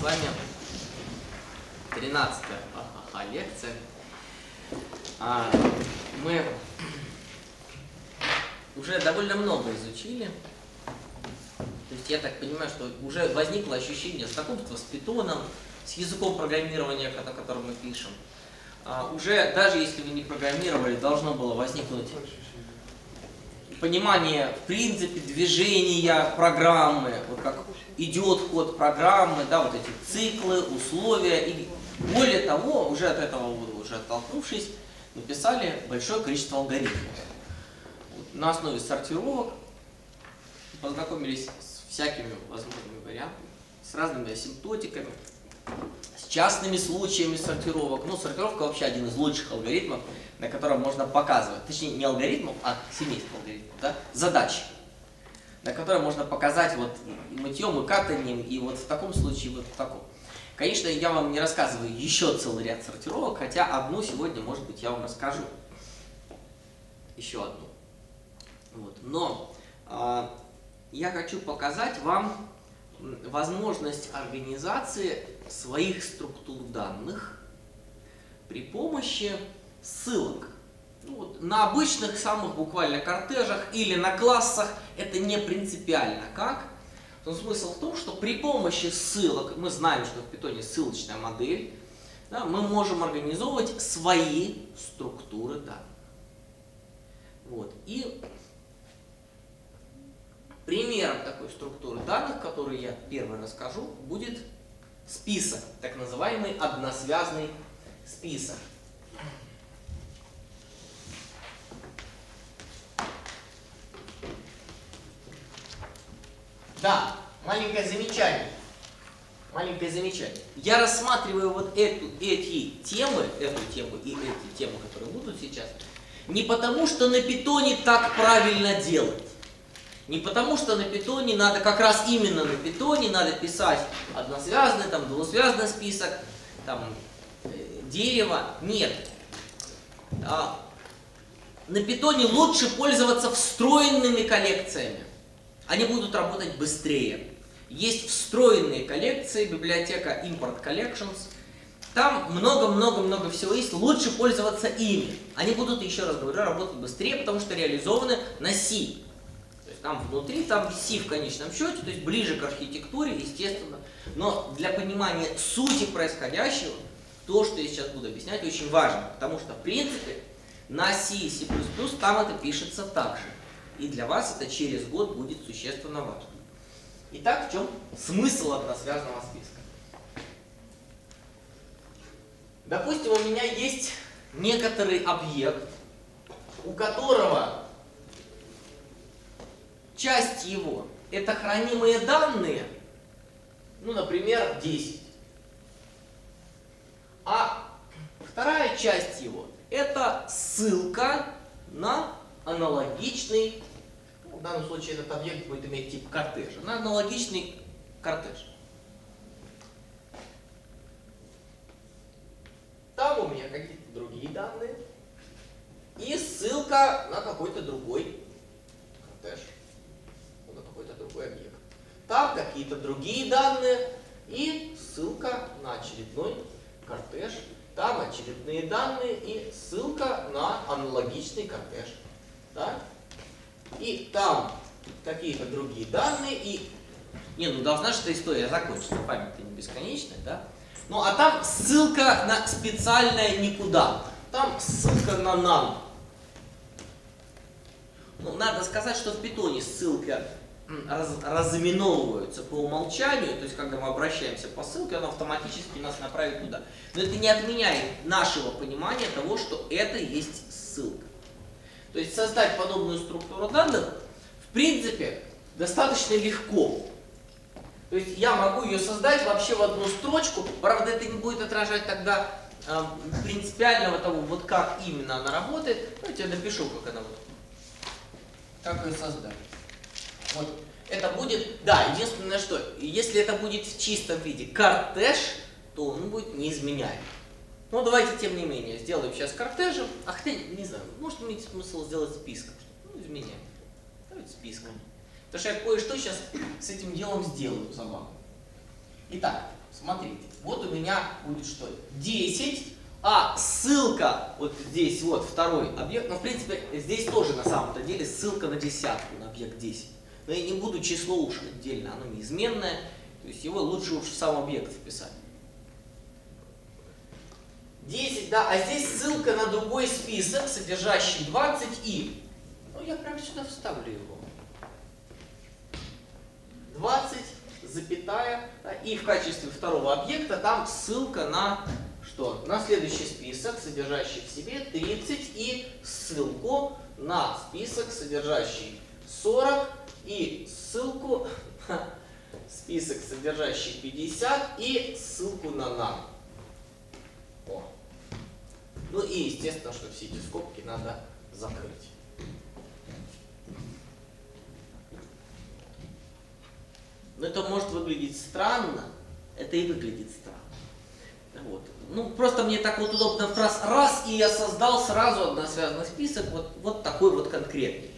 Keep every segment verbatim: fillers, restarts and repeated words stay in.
вами тринадцатая ха-ха-ха лекция. А, мы уже довольно много изучили. То есть я так понимаю, что уже возникло ощущение знакомства с питоном, с языком программирования, на котором мы пишем. А, уже даже если вы не программировали, должно было возникнуть понимание в принципе движения программы, вот как идет ход программы, да, вот эти циклы, условия. И более того, уже от этого, уже оттолкнувшись, написали большое количество алгоритмов. Вот, на основе сортировок познакомились с всякими возможными вариантами, с разными асимптотиками, с частными случаями сортировок. Ну, сортировка вообще один из лучших алгоритмов, на котором можно показывать, точнее не алгоритмов, а семейство алгоритмов, да, задачи, на которой можно показать вот и мытьем, и катанием, и вот в таком случае, вот в таком. Конечно, я вам не рассказываю еще целый ряд сортировок, хотя одну сегодня, может быть, я вам расскажу. Еще одну. Вот. Но э, я хочу показать вам возможность организации своих структур данных при помощи ссылок. Ну, вот, на обычных самых буквально кортежах или на классах это не принципиально как. Но смысл в том, что при помощи ссылок, мы знаем, что в питоне ссылочная модель, да, мы можем организовывать свои структуры данных. Вот. И примером такой структуры данных, которую я первый расскажу, будет список, так называемый односвязный список. Да, маленькое замечание. Маленькое замечание. Я рассматриваю вот эту, эти темы, эту тему и эти темы, которые будут сейчас, не потому, что на питоне так правильно делать. Не потому, что на питоне надо, как раз именно на питоне надо писать односвязанный, там, двусвязанный список, там, э, дерево. Нет. А, на питоне лучше пользоваться встроенными коллекциями. Они будут работать быстрее. Есть встроенные коллекции, библиотека Import Collections. Там много-много-много всего есть. Лучше пользоваться ими. Они будут, еще раз говорю, работать быстрее, потому что реализованы на C. То есть там внутри, там C в конечном счете, то есть ближе к архитектуре, естественно. Но для понимания сути происходящего, то, что я сейчас буду объяснять, очень важно. Потому что, в принципе, на C и C++ там это пишется так же. И для вас это через год будет существенно важно. Итак, в чем смысл односвязанного списка? Допустим, у меня есть некоторый объект, у которого часть его это хранимые данные, ну, например, десять. А вторая часть его это ссылка на аналогичный, в данном случае этот объект будет иметь тип кортежа, на аналогичный кортеж. Там у меня какие-то другие данные и ссылка на какой-то другой кортеж, на какой-то другой объект. Там какие-то другие данные и ссылка на очередной кортеж. Там очередные данные и ссылка на аналогичный кортеж. Да? И там какие-то другие данные, и... Не, ну должна же эта история закончиться, память-то не бесконечная, да? Ну, а там ссылка на специальное никуда. Там ссылка на none. Ну, надо сказать, что в питоне ссылки раз, разыменовываются по умолчанию, то есть, когда мы обращаемся по ссылке, она автоматически нас направит туда. Но это не отменяет нашего понимания того, что это есть ссылка. То есть создать подобную структуру данных, в принципе, достаточно легко. То есть я могу ее создать вообще в одну строчку, правда, это не будет отражать тогда э, принципиального того, вот как именно она работает. Давайте я напишу, как она вот, как ее создать. Вот это будет, да, единственное, что, если это будет в чистом виде кортеж, то он будет неизменяем. Ну, давайте, тем не менее, сделаем сейчас кортежем. А хотя, не знаю, может иметь смысл сделать списком. Ну, изменяем. Давайте списком. Потому что я кое-что сейчас с этим делом сделаю забавно. Итак, Смотрите, вот у меня будет что? десять, а ссылка, вот здесь вот второй объект, ну в принципе здесь тоже на самом-то деле ссылка на десятку, на объект десять. Но я не буду число уж отдельно, оно неизменное, то есть его лучше уж в сам объект вписать. десять, да, а здесь ссылка на другой список, содержащий двадцать и. Ну я прямо сюда вставлю его. двадцать, запятая, да, и в качестве второго объекта там ссылка на что? На следующий список, содержащий в себе тридцать, и ссылку на список, содержащий сорок, и ссылку на список, содержащий пятьдесят, и ссылку на нам. О. Ну и естественно, что все эти скобки надо закрыть. Но это может выглядеть странно, это и выглядит странно. Вот. Ну, просто мне так вот удобно в раз, раз, и я создал сразу односвязанный список, вот, вот такой вот конкретный.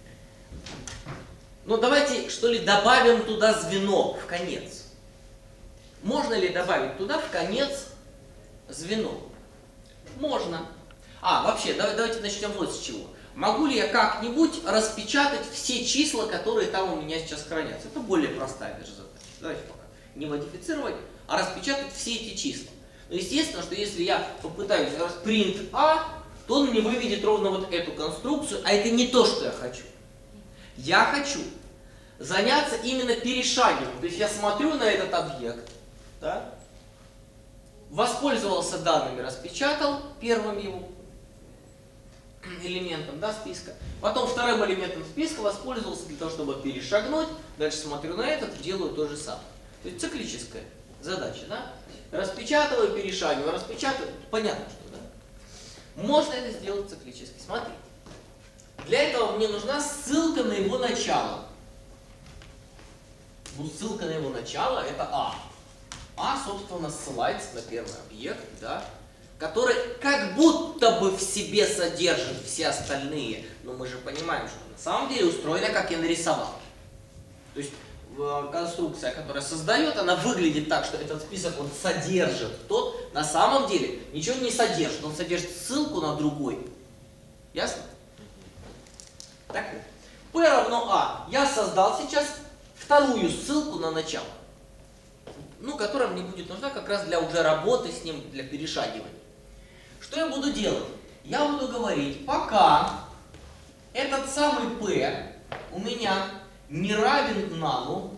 Но давайте, что ли, добавим туда звено в конец. Можно ли добавить туда в конец звено? Можно. А, вообще, давайте начнем вот с чего. Могу ли я как-нибудь распечатать все числа, которые там у меня сейчас хранятся? Это более простая даже задача. Давайте пока не модифицировать, а распечатать все эти числа. Но естественно, что если я попытаюсь print a, то он мне выведет ровно вот эту конструкцию, а это не то, что я хочу. Я хочу заняться именно перешагиванием. То есть я смотрю на этот объект, да, воспользовался данными, распечатал первым его элементом, да, списка. Потом вторым элементом списка воспользовался для того, чтобы перешагнуть. Дальше смотрю на этот, делаю то же самое. То есть циклическая задача, да? Распечатываю, перешагиваю, распечатываю. Понятно, что, да? Можно это сделать циклически. Смотрите. Для этого мне нужна ссылка на его начало. Ну, ссылка на его начало это А. А, собственно, ссылается на первый объект, да, который как будто бы в себе содержит все остальные. Но мы же понимаем, что на самом деле устроено, как я нарисовал. То есть конструкция, которая создает, она выглядит так, что этот список вот содержит тот, на самом деле ничего не содержит. Он содержит ссылку на другой. Ясно? Так вот. P равно А. Я создал сейчас вторую ссылку на начало. Ну, которая мне будет нужна как раз для уже работы с ним, для перешагивания. Что я буду делать? Я буду говорить, пока этот самый P у меня не равен нану.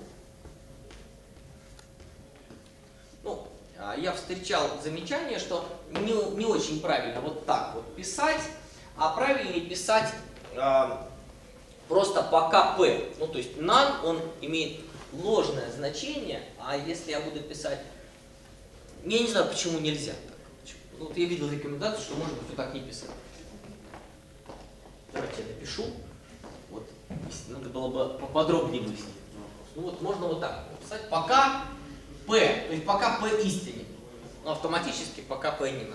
Ну, я встречал замечание, что не, не очень правильно вот так вот писать, а правильнее писать э, просто пока P. Ну, то есть none, он имеет ложное значение, а если я буду писать... Я не знаю, почему нельзя так. Ну, вот я видел рекомендацию, что можно все так не писать. Давайте я напишу. Вот, надо было бы поподробнее выяснить этот вопрос. Ну вот можно вот так написать. Пока P, то есть пока P истинен. Но автоматически пока P не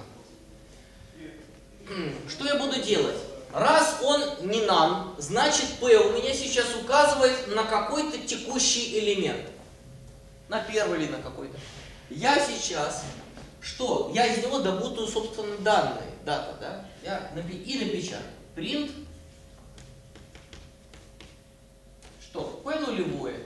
none. Что я буду делать? Раз он не none, значит P у меня сейчас указывает на какой-то текущий элемент. На первый или на какой-то. Я сейчас, что? Я из него добуду, собственно, данные. Дата, да? Я напи- и напечатаю. Print. Что? P нулевое.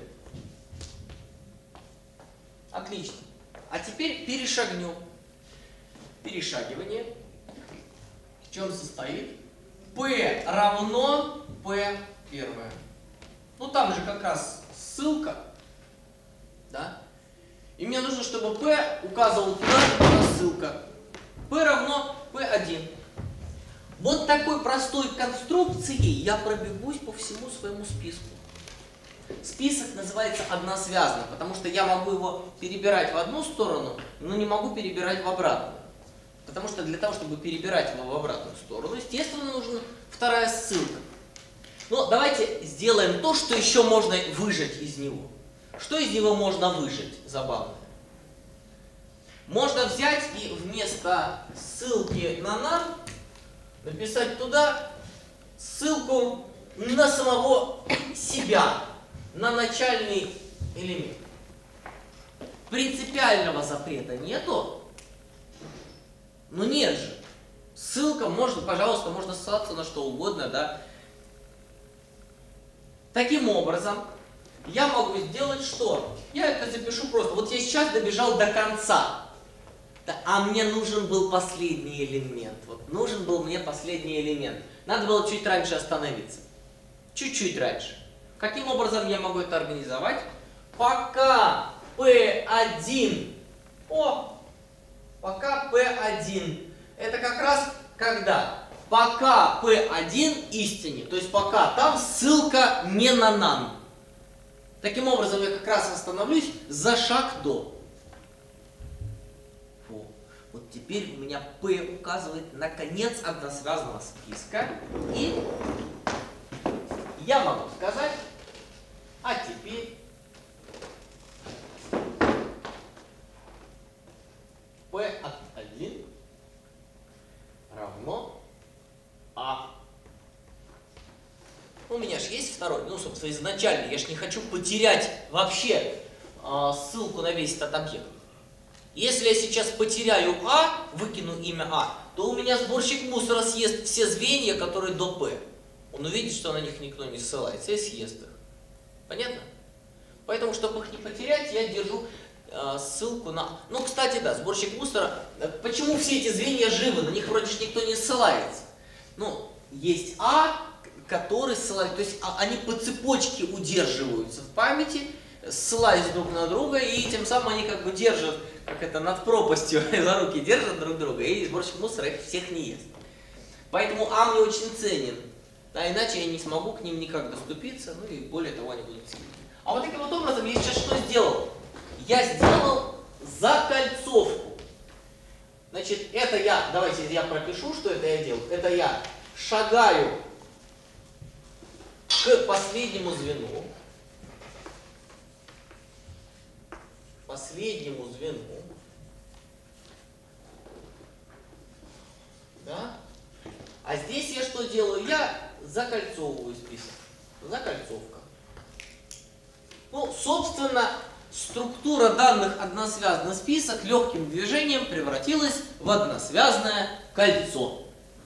Отлично. А теперь перешагнем. Перешагивание. В чем состоит? P равно P первое. Ну там же как раз ссылка. Да? И мне нужно, чтобы P указывал туда, куда ссылка. P равно P один. Вот такой простой конструкцией я пробегусь по всему своему списку. Список называется односвязанным, потому что я могу его перебирать в одну сторону, но не могу перебирать в обратную. Потому что для того, чтобы перебирать его в обратную сторону, естественно, нужна вторая ссылка. Но давайте сделаем то, что еще можно выжать из него. Что из него можно выжать? Забавно. Можно взять и вместо ссылки на нам написать туда ссылку на самого себя, на начальный элемент. принципиального запрета нету. Ну нет же. Ссылка, можно, пожалуйста, можно ссылаться на что угодно, да. Таким образом, я могу сделать что? Я это запишу просто. Вот я сейчас добежал до конца. Да, а мне нужен был последний элемент. Вот нужен был мне последний элемент. Надо было чуть раньше остановиться. Чуть-чуть раньше. Каким образом я могу это организовать? Пока пэ один. О! Пока пэ один. Это как раз когда? Пока пэ один истине. То есть пока там ссылка не на none. Таким образом я как раз остановлюсь за шаг до. Фу. Вот теперь у меня P указывает на конец односвязанного списка. И я могу сказать, а теперь P от один равно А. У меня же есть второй, ну, собственно, изначально. Я же не хочу потерять вообще э, ссылку на весь этот объект. Если я сейчас потеряю А, выкину имя А, то у меня сборщик мусора съест все звенья, которые до P. Он увидит, что на них никто не ссылается, и съест их. Понятно? Поэтому, чтобы их не потерять, я держу э, ссылку на... Ну, кстати, да, сборщик мусора... Почему все эти звенья живы? На них вроде же никто не ссылается. Ну, есть А, который ссылается... То есть они по цепочке удерживаются в памяти, ссылаясь друг на друга, и тем самым они как бы держат, как это, над пропастью, за руки держат друг друга, и сборщик мусора их всех не ест. Поэтому А мне очень ценен. Да, иначе я не смогу к ним никак доступиться, ну и более того, они будут сильны. А вот таким вот образом я сейчас что сделал? Я сделал закольцовку. Значит, это я, давайте я пропишу, что это я делаю. Это я шагаю к последнему звену. Последнему звену. Да? А здесь я что делаю? Я закольцовываю список. Закольцовка. Ну, собственно, структура данных односвязанный список легким движением превратилась в односвязное кольцо.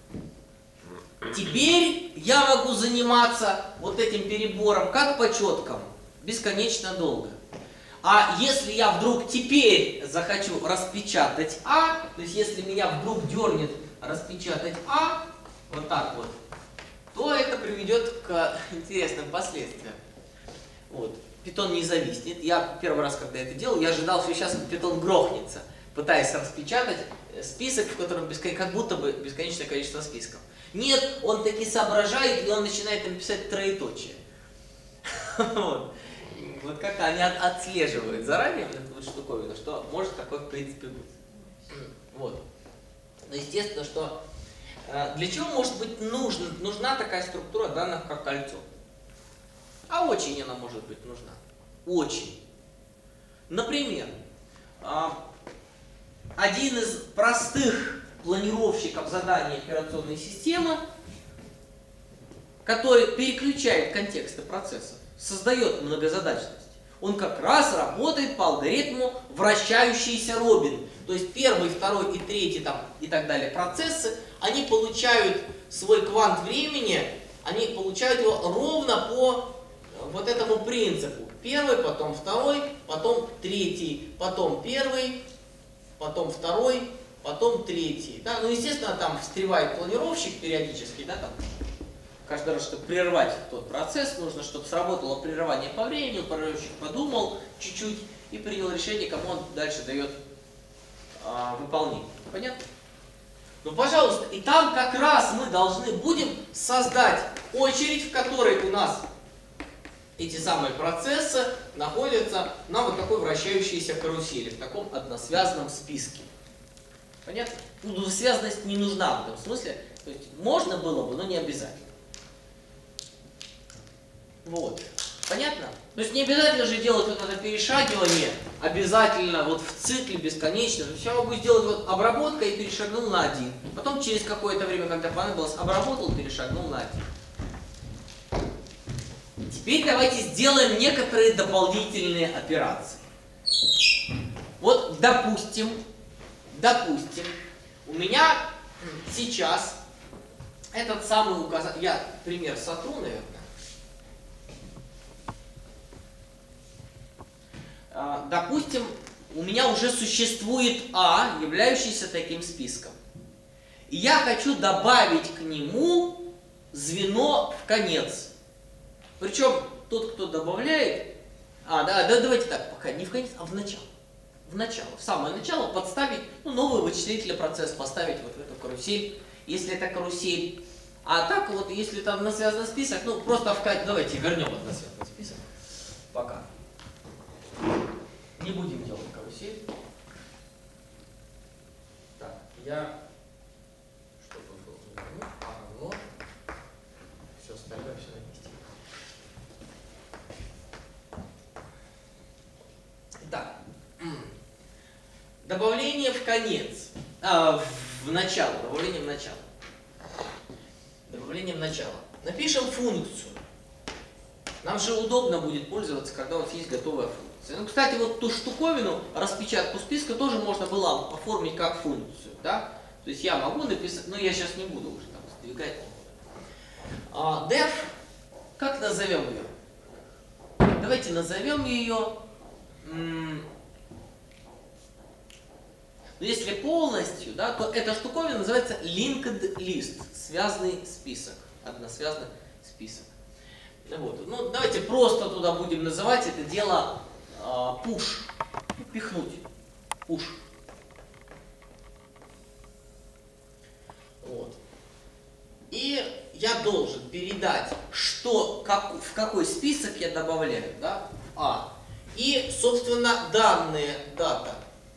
Теперь я могу заниматься вот этим перебором как по четкам, бесконечно долго. А если я вдруг теперь захочу распечатать А, то есть если меня вдруг дернет распечатать А, вот так вот, то это приведет к интересным последствиям. Вот. Python не зависнет. Я первый раз, когда это делал, я ожидал, что сейчас Python грохнется, пытаясь распечатать список, в котором бескон... как будто бы бесконечное количество списков. Нет, он таки соображает, и он начинает там писать троеточие. Вот. Вот как они отслеживают заранее вот эту вот штуковину, что может такое в принципе быть. Вот. Но естественно, что для чего может быть нужна, нужна такая структура данных, как кольцо? А очень она может быть нужна. Очень. Например, один из простых планировщиков заданий операционной системы, который переключает контексты процессов, создает многозадачность. Он как раз работает по алгоритму вращающийся Робин. То есть первый, второй и третий там, и так далее процессы, они получают свой квант времени, они получают его ровно по вот этому принципу. Первый, потом второй, потом третий, потом первый, потом второй, потом третий. Да? Ну, естественно, там встревает планировщик периодически, да, там. Каждый раз, чтобы прервать тот процесс, нужно, чтобы сработало прерывание по времени, планировщик подумал чуть-чуть и принял решение, кому он дальше дает а, выполнение. Понятно? Ну, пожалуйста, и там как раз мы должны будем создать очередь, в которой у нас эти самые процессы находятся на вот такой вращающейся карусели, в таком односвязанном списке. Понятно? Ну, двусвязанность не нужна в этом смысле. То есть можно было бы, но не обязательно. Вот. Понятно? То есть не обязательно же делать вот это перешагивание, обязательно вот в цикле бесконечно. То есть я могу сделать вот обработка и перешагнул на один. Потом через какое-то время, когда понадобилось, обработал, перешагнул на один. Теперь давайте сделаем некоторые дополнительные операции. Вот, допустим, допустим, у меня сейчас этот самый указатель, я пример сотру, наверное. Допустим, у меня уже существует А, являющийся таким списком. И я хочу добавить к нему звено в конец. Причем тот, кто добавляет... А, да, да, давайте так, пока не в конец, а в начало. В начало, в самое начало подставить, ну, новый вычислительный процесс, поставить вот в эту карусель, если это карусель. А так вот, если там односвязанный список, ну, просто вкать... Давайте вернем односвязанный список. Пока. Не будем делать карусель. Так, я... Чтобы было не равно, а равно. Все остальное, все на месте. Итак, добавление в конец. А, в начало. Добавление в начало. Добавление в начало. Напишем функцию. Нам же удобно будет пользоваться, когда у нас есть готовая функция. Ну, кстати, вот ту штуковину, распечатку списка, тоже можно было оформить как функцию. Да? То есть я могу написать, но я сейчас не буду уже там сдвигать. А, def, как назовем ее? Давайте назовем ее... Ну, если полностью, да, то эта штуковина называется linked list, связанный список, односвязанный список. Вот. Ну, давайте просто туда будем называть это дело э, push, пихнуть, push. Вот. И я должен передать, что, как, в какой список я добавляю, да, А. И, собственно, данные дата.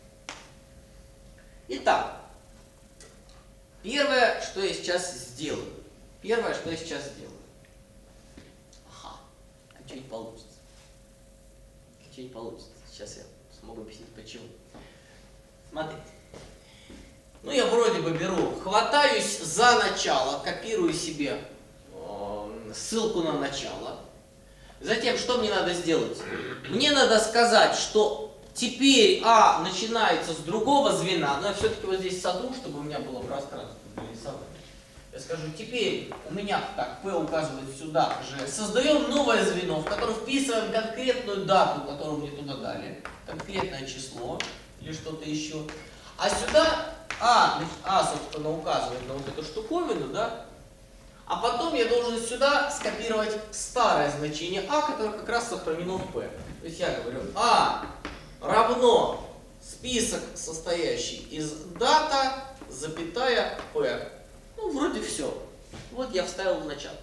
Итак, первое, что я сейчас сделаю. Первое, что я сейчас сделаю. Ага, а что не получится? Что не получится? Сейчас я смогу объяснить, почему. Смотрите. Ну, я вроде бы беру, хватаюсь за начало, копирую себе э, ссылку на начало. Затем, что мне надо сделать? Мне надо сказать, что теперь А начинается с другого звена, но я все-таки вот здесь сотру, чтобы у меня было пространство для рисования. Я скажу, теперь у меня, так, P указывает сюда же, создаем новое звено, в котором вписываем конкретную дату, которую мне туда дали, конкретное число или что-то еще. А сюда А, А, собственно, указывает на вот эту штуковину, да? А потом я должен сюда скопировать старое значение А, которое как раз сохранено в P. То есть я говорю, А равно список, состоящий из дата, запятая P. Ну, вроде все. Вот я вставил в начало.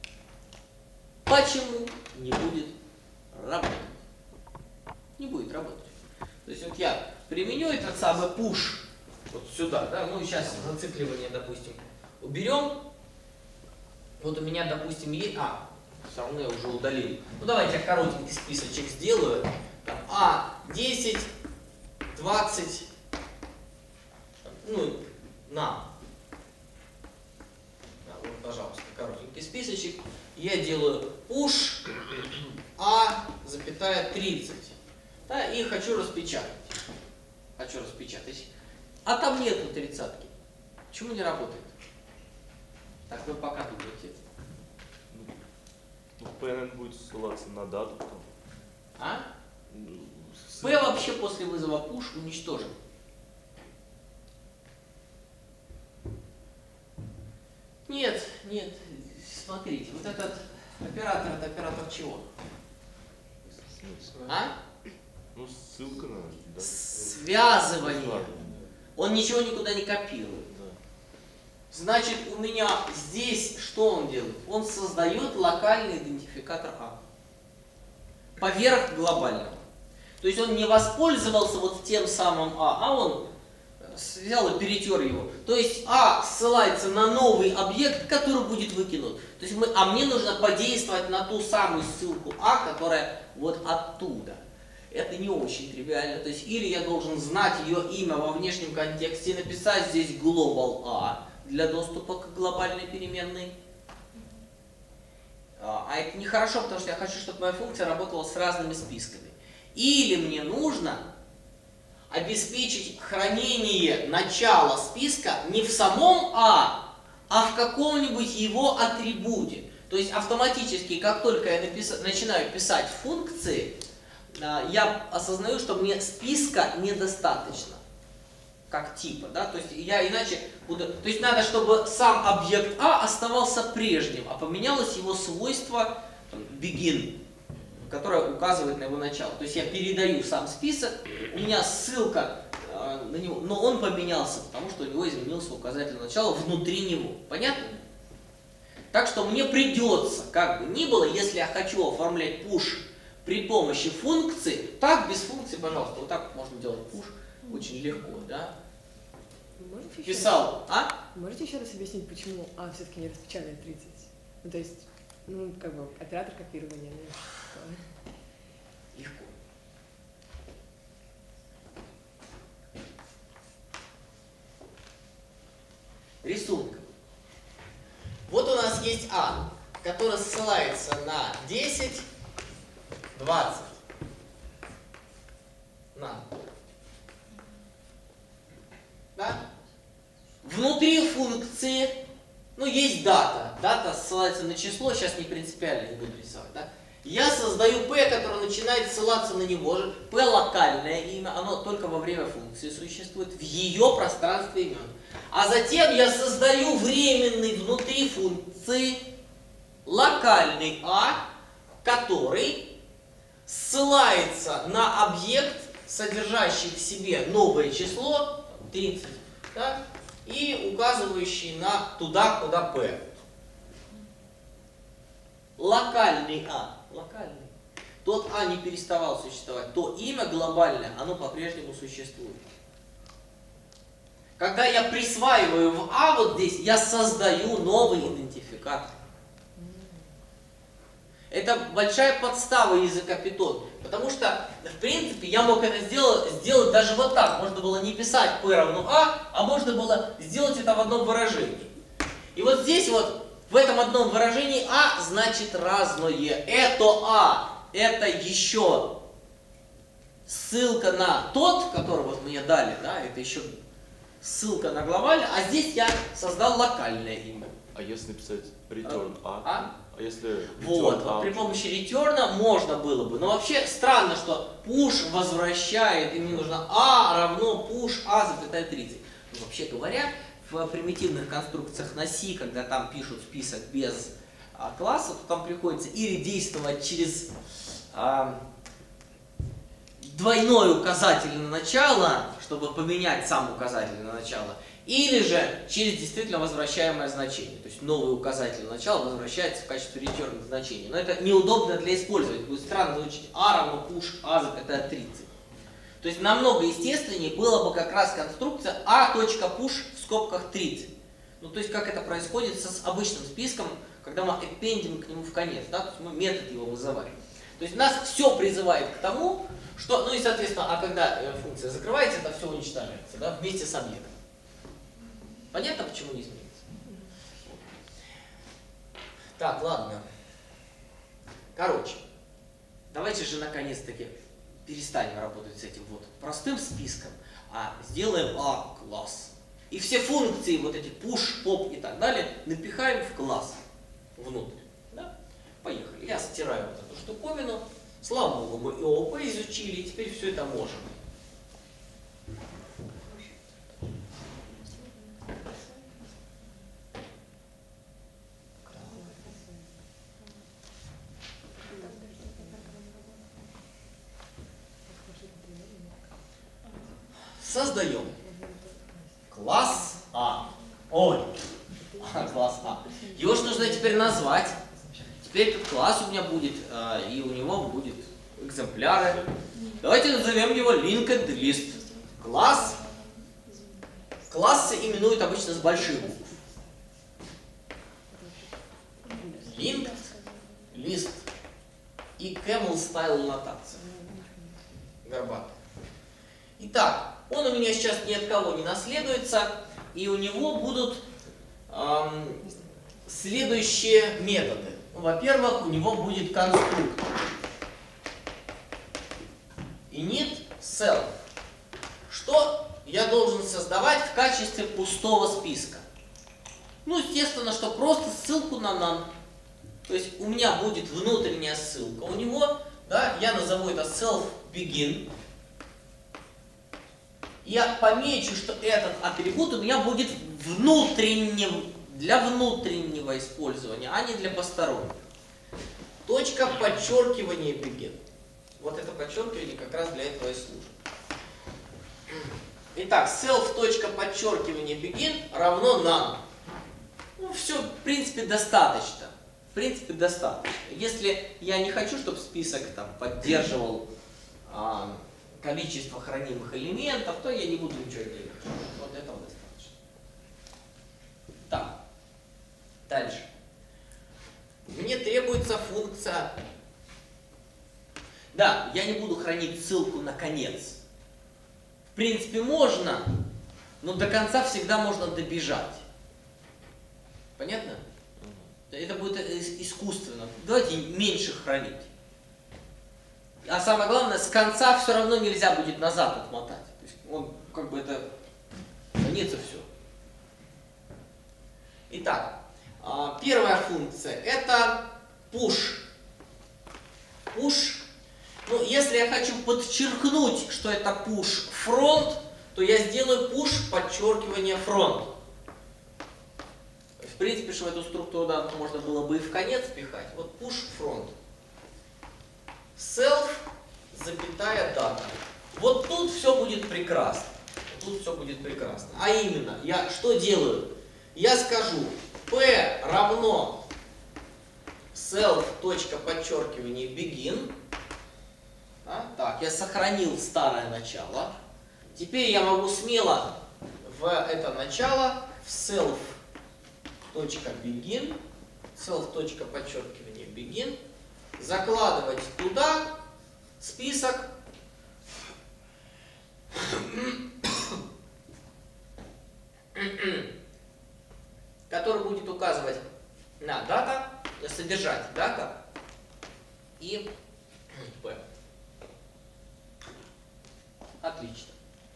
Почему не будет работать? Не будет работать. То есть вот я применю этот самый push вот сюда, да, ну и сейчас зацикливание, допустим, уберем. Вот у меня, допустим, есть... А, все равно я уже удалил. Ну, давайте я коротенький списочек сделаю. Там, А, десять, двадцать, ну, на. Да, вот, пожалуйста, коротенький списочек. Я делаю push А, запятая, тридцать. Да, и хочу распечатать. Хочу распечатать. А там нету тридцатки. Почему не работает? Так, вы пока думаете. Ну, P, наверное, будет ссылаться на дату. Потом. А? P вообще после вызова push уничтожен. Нет, нет, смотрите, вот этот оператор, это оператор чего? А? Ну, ссылка на... Да. Связывание. Он ничего никуда не копирует. Да. Значит, у меня здесь что он делает? Он создает локальный идентификатор А. Поверх глобального. То есть он не воспользовался вот тем самым А, а он взял и перетер его. То есть А ссылается на новый объект, который будет выкинут. То есть мы, а мне нужно подействовать на ту самую ссылку А, которая вот оттуда. Это не очень тривиально. То есть или я должен знать ее имя во внешнем контексте и написать здесь global A для доступа к глобальной переменной. А это нехорошо, потому что я хочу, чтобы моя функция работала с разными списками. Или мне нужно обеспечить хранение начала списка не в самом А, а в каком-нибудь его атрибуте. То есть автоматически, как только я напис... начинаю писать функции, я осознаю, что мне списка недостаточно, как типа, да, то есть я иначе буду, то есть надо, чтобы сам объект А оставался прежним, а поменялось его свойство там, begin, которое указывает на его начало. То есть я передаю сам список, у меня ссылка э, на него, но он поменялся, потому что у него изменился указатель начала внутри него. Понятно? Так что мне придется, как бы ни было, если я хочу оформлять push при помощи функции, так без функции, пожалуйста, вот так можно делать push очень легко, да? Писал, а? Можете еще раз объяснить, почему А все-таки не распечатает тридцать? Ну, то есть, ну, как бы, оператор копирования. Ну, легко. Рисунок. Вот у нас есть А, который ссылается на десять, двадцать. На. Да? Внутри функции, ну, есть дата. Дата ссылается на число, сейчас не принципиально, не буду рисовать, да? Я создаю P, которое начинает ссылаться на него же. P локальное имя, оно только во время функции существует, в ее пространстве имен. А затем я создаю временный внутри функции локальный А, который ссылается на объект, содержащий в себе новое число, тридцать, да, и указывающий на туда, куда P. Локальный А. Локальный. Тот А не переставал существовать. То имя глобальное, оно по-прежнему существует. Когда я присваиваю в А вот здесь, я создаю новый идентификатор. Это большая подстава языка Python. Потому что, в принципе, я мог это сделать, сделать даже вот так. Можно было не писать P равно А, а можно было сделать это в одном выражении. И вот здесь вот, в этом одном выражении А значит разное. Это А, это еще ссылка на тот, который вот мне дали, да, это еще ссылка на глобальный, а здесь я создал локальное имя. А если написать return A? А? А если Вот, A? при помощи ретерна можно было бы. Но вообще странно, что push возвращает, и мне нужно А равно push A запятая тридцать. Ну, вообще говоря, в примитивных конструкциях на C, когда там пишут список без а, класса, то там приходится или действовать через а, двойной указатель на начало, чтобы поменять сам указатель на начало, или же через действительно возвращаемое значение. То есть новый указатель на начало возвращается в качестве ретерн значения. Но это неудобно для использования. Будет странно звучит А равно push A запятая тридцать. То есть намного естественнее было бы как раз конструкция A.push в скобках тридцать. Ну, то есть как это происходит с обычным списком, когда мы appendим к нему в конец, да? То есть мы метод его вызываем. То есть нас все призывает к тому, что, ну и соответственно, а когда функция закрывается, это все уничтожается, да, вместе с объектом. Понятно, почему не изменится? Так, ладно. Короче, давайте же наконец-таки перестанем работать с этим вот простым списком, а сделаем А класс. И все функции, вот эти push, pop и так далее, напихаем в класс внутрь. Да? Поехали. Я стираю вот эту штуковину. Слава богу, мы и ООП изучили, и теперь все это можем. Создаем класс А. Ой, класс А. Его же нужно теперь назвать. Теперь этот класс у меня будет, и у него будет экземпляры. Давайте назовем его linked list. Класс. Классы именуют обычно с больших букв. Linked list и camel style нотация. Горбатый. Итак, он у меня сейчас ни от кого не наследуется, и у него будут эм, следующие методы. Во-первых, у него будет конструктор init self. должен создавать в качестве пустого списка? Ну, естественно, что просто ссылку на none. То есть у меня будет внутренняя ссылка у него, да, я назову это self begin. Я помечу, что этот атрибут у меня будет внутренним, для внутреннего использования, а не для посторонних. Точка подчеркивания begin. Вот это подчеркивание как раз для этого и служит. Итак, self точка подчеркивание begin равно none. Ну, все, в принципе, достаточно. В принципе, достаточно. Если я не хочу, чтобы список там поддерживал а, количество хранимых элементов, то я не буду ничего делать. Вот этого достаточно. Так. Дальше. Мне требуется функция. Да, я не буду хранить ссылку на конец. В принципе, можно, но до конца всегда можно добежать. Понятно? Это будет искусственно. Давайте меньше хранить. А самое главное, с конца все равно нельзя будет назад отмотать. То есть он как бы это конец и все. Итак, первая функция это push. Push. Ну, если я хочу подчеркнуть, что это push front, то я сделаю push подчеркивание front. В принципе, что в эту структуру данных можно было бы и в конец пихать. Вот push front. Self, запятая data. Вот тут все будет прекрасно. Тут все будет прекрасно. А именно, я что делаю? Я скажу p равно self точка подчеркивание begin. А, так, я сохранил старое начало. Теперь я могу смело в это начало в self точка begin, self точка подчеркивание begin, закладывать туда список, который будет указывать на дата, содержать дата и p. Отлично.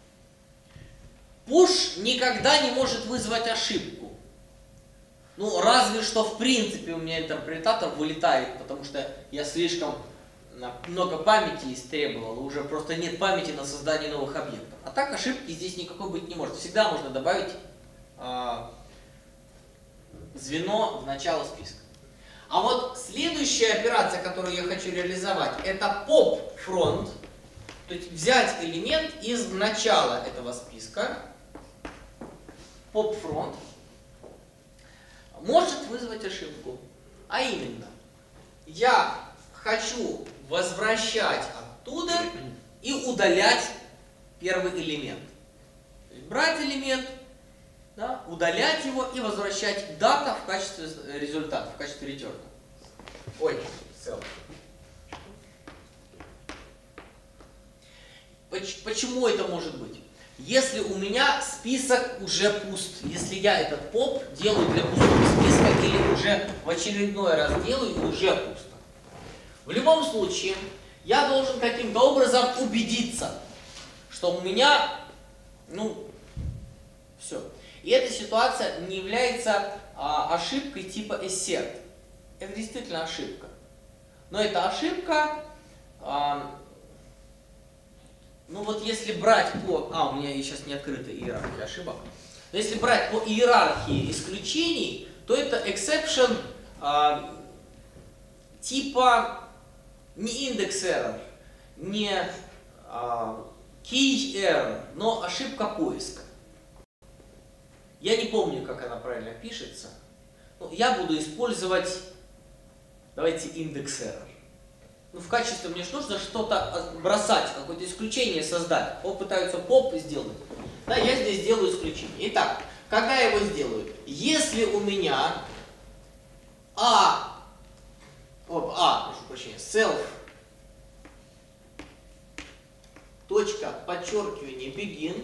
Push никогда не может вызвать ошибку. Ну, разве что в принципе у меня интерпретатор вылетает, потому что я слишком много памяти истребовал, уже просто нет памяти на создание новых объектов. А так ошибки здесь никакой быть не может. Всегда можно добавить э, звено в начало списка. А вот следующая операция, которую я хочу реализовать, это pop front. То есть взять элемент из начала этого списка, pop front, может вызвать ошибку. А именно, я хочу возвращать оттуда и удалять первый элемент. То есть брать элемент, да, удалять его и возвращать дата в качестве результата, в качестве ретерна. Ой, self. Почему это может быть? Если у меня список уже пуст, если я этот поп делаю для пустого списка или уже в очередной раз делаю и уже пусто. В любом случае, я должен каким-то образом убедиться, что у меня, ну, все. И эта ситуация не является а, ошибкой типа assert. Это действительно ошибка. Но это ошибка... А, Ну вот если брать по... А, у меня сейчас не открыта иерархия ошибок. Но если брать по иерархии исключений, то это exception а, типа не index error, не а, key error, но ошибка поиска. Я не помню, как она правильно пишется. Ну, я буду использовать, давайте, index error. Ну, в качестве мне же нужно что-то бросать, какое-то исключение создать. Попытаются поп сделать. Да, я здесь сделаю исключение. Итак, когда я его сделаю? Если у меня а, оп, а, прошу прощения, self, точка, подчеркивание, begin,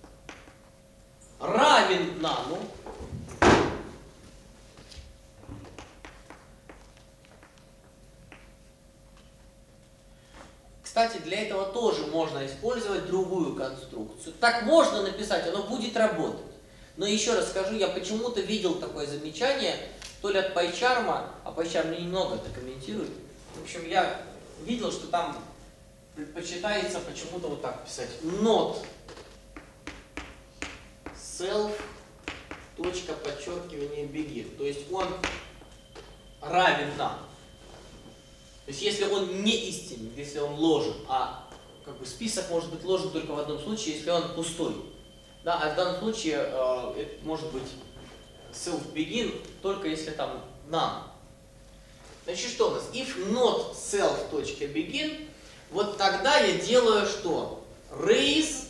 равен none, кстати, для этого тоже можно использовать другую конструкцию. Так можно написать, оно будет работать. Но еще раз скажу, я почему-то видел такое замечание, то ли от PyCharm, а PyCharm немного это комментирует. В общем, я видел, что там предпочитается почему-то вот так писать. Not self, точка, подчеркивание, begin. То есть он равен нам. То есть если он не истинный, если он ложен, а как бы список может быть ложен только в одном случае, если он пустой. Да, а в данном случае э, это может быть self begin только если там none. Значит, что у нас? If not self.begin, вот тогда я делаю что? Raise,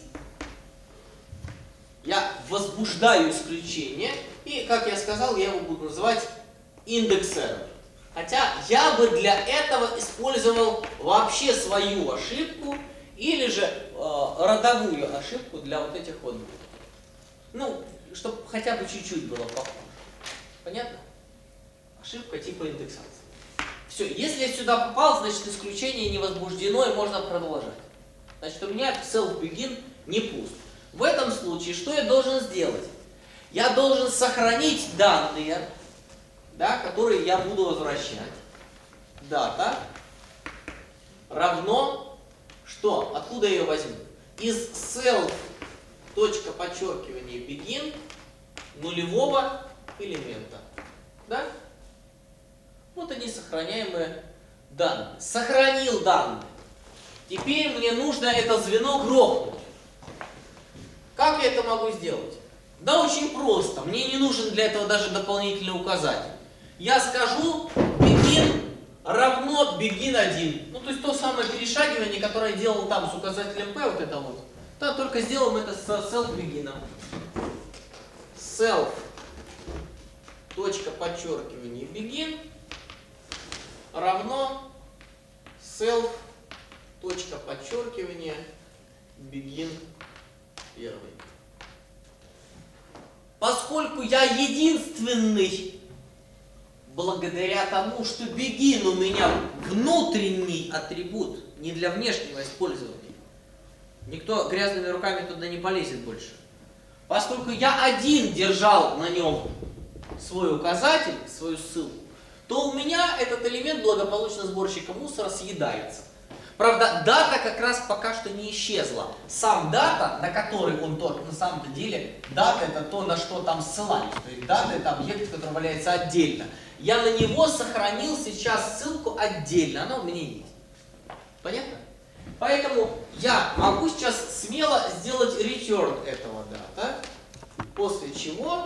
я возбуждаю исключение, и, как я сказал, я его буду называть index error. Хотя я бы для этого использовал вообще свою ошибку или же э, родовую ошибку для вот этих вот. Ну, чтобы хотя бы чуть-чуть было похоже. Понятно? Ошибка типа индексации. Все, если я сюда попал, значит исключение не возбуждено и можно продолжать. Значит, у меня self begin не пуст. В этом случае что я должен сделать? Я должен сохранить данные, да, которые я буду возвращать. Дата равно что? Откуда я ее возьму? Из self, точка, подчеркивание, begin нулевого элемента. Да? Вот они сохраняемые данные. Сохранил данные. Теперь мне нужно это звено грохнуть. Как я это могу сделать? Да очень просто. Мне не нужен для этого даже дополнительный указатель. Я скажу begin равно begin один. Ну, то есть то самое перешагивание, которое я делал там с указателем P, вот это вот. Да, только сделаем это с self begin. Self, точка, подчеркивание, begin равно self, точка, подчеркивание, begin первый. Поскольку я единственный, благодаря тому, что begin у меня внутренний атрибут, не для внешнего использования. Никто грязными руками туда не полезет больше. Поскольку я один держал на нем свой указатель, свою ссылку, то у меня этот элемент благополучно сборщика мусора съедается. Правда, дата как раз пока что не исчезла. Сам дата, на который он только, на самом деле, дата это то, на что там ссылались. То есть дата это объект, который валяется отдельно. Я на него сохранил сейчас ссылку отдельно, она у меня есть. Понятно? Поэтому я могу сейчас смело сделать return этого дата, после чего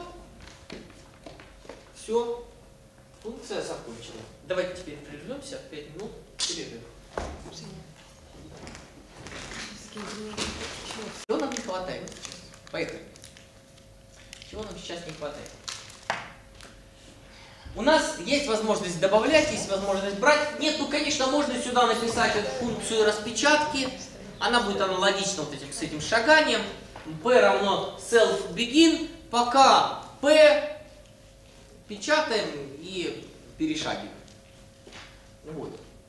все, функция закончена. Давайте теперь прервемся, пять минут перерыв. Чего нам не хватает сейчас? Поехали. Чего нам сейчас не хватает? У нас есть возможность добавлять, есть возможность брать. Нет, ну, конечно, можно сюда написать эту функцию распечатки. Она будет аналогична вот этим, с этим шаганием. P равно self begin. Пока P печатаем и перешагиваем. Вот.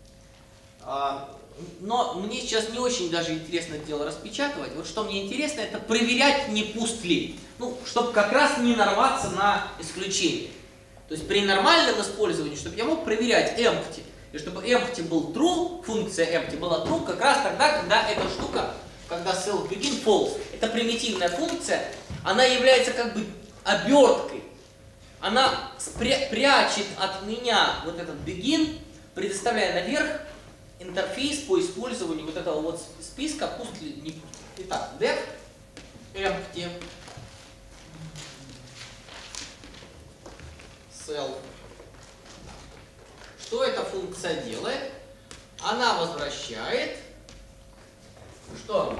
Но мне сейчас не очень даже интересно это дело распечатывать. Вот что мне интересно, это проверять, не пуст ли. Ну, чтобы как раз не нарваться на исключение. То есть при нормальном использовании, чтобы я мог проверять empty, и чтобы empty был true, функция empty была true, как раз тогда, когда эта штука, когда self begin false. Это примитивная функция, она является как бы оберткой. Она спря- прячет от меня вот этот begin, предоставляя наверх интерфейс по использованию вот этого вот списка, пусть ли не пусть. Итак, def empty self. Что эта функция делает? Она возвращает что?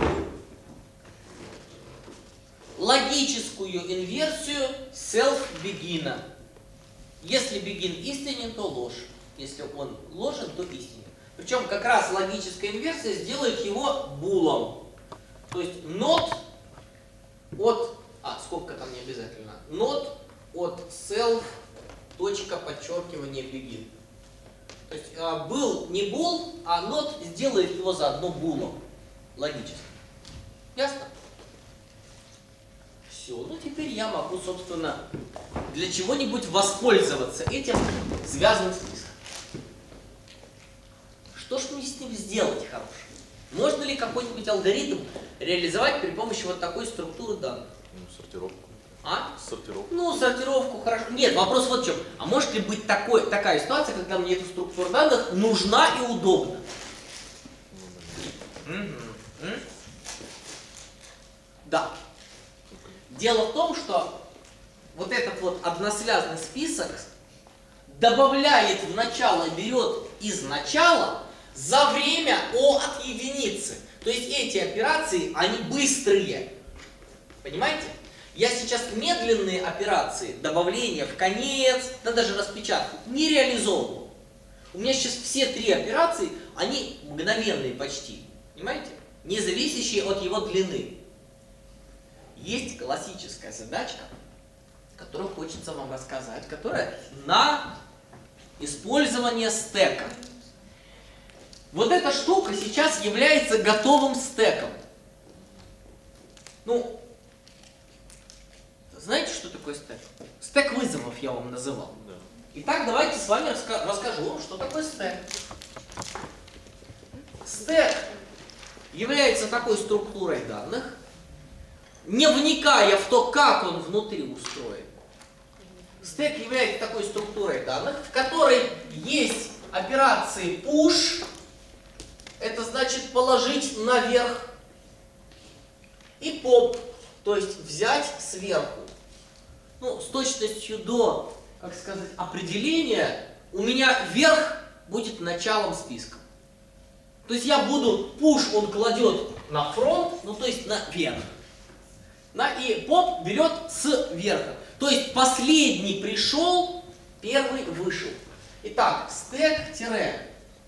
Логическую инверсию self begin. Если begin истинен, то ложь. Если он ложен, то истинен. Причем как раз логическая инверсия сделает его булом. То есть not от, а скобка там не обязательно, not от self, точка, подчеркивание begin. То есть э, был не bool, а not сделает его заодно булом. Логически. Ясно? Все, ну теперь я могу, собственно, для чего-нибудь воспользоваться этим связанным списком. Что ж мне с ним сделать хорошего? Можно ли какой-нибудь алгоритм реализовать при помощи вот такой структуры данных? Ну, сортировку. А? Сортировку. Ну, сортировку хорошо. Нет, вопрос вот в чем. А может ли быть такой, такая ситуация, когда мне эта структура данных нужна и удобна? Угу. Да. Дело в том, что вот этот вот односвязный список добавляет в начало, берет из начала за время O от единицы. То есть эти операции, они быстрые. Понимаете? Я сейчас медленные операции, добавление в конец, да даже распечатку, не реализовываю. У меня сейчас все три операции, они мгновенные почти. Понимаете? Не зависящие от его длины. Есть классическая задачка, которую хочется вам рассказать, которая на использование стека. Вот эта штука сейчас является готовым стеком. Ну, знаете, что такое стек? Стек вызовов я вам называл. Да. Итак, давайте с вами раска расскажу вам, что такое стек. Стек является такой структурой данных, не вникая в то, как он внутри устроен. Стек является такой структурой данных, в которой есть операции push, это значит положить наверх, и pop, то есть взять сверху. Ну, с точностью до, как сказать, определения, у меня вверх будет началом списка. То есть я буду, push он кладет на фронт, ну то есть наверх. На, и pop берет с верха. То есть последний пришел, первый вышел. Итак, стек-это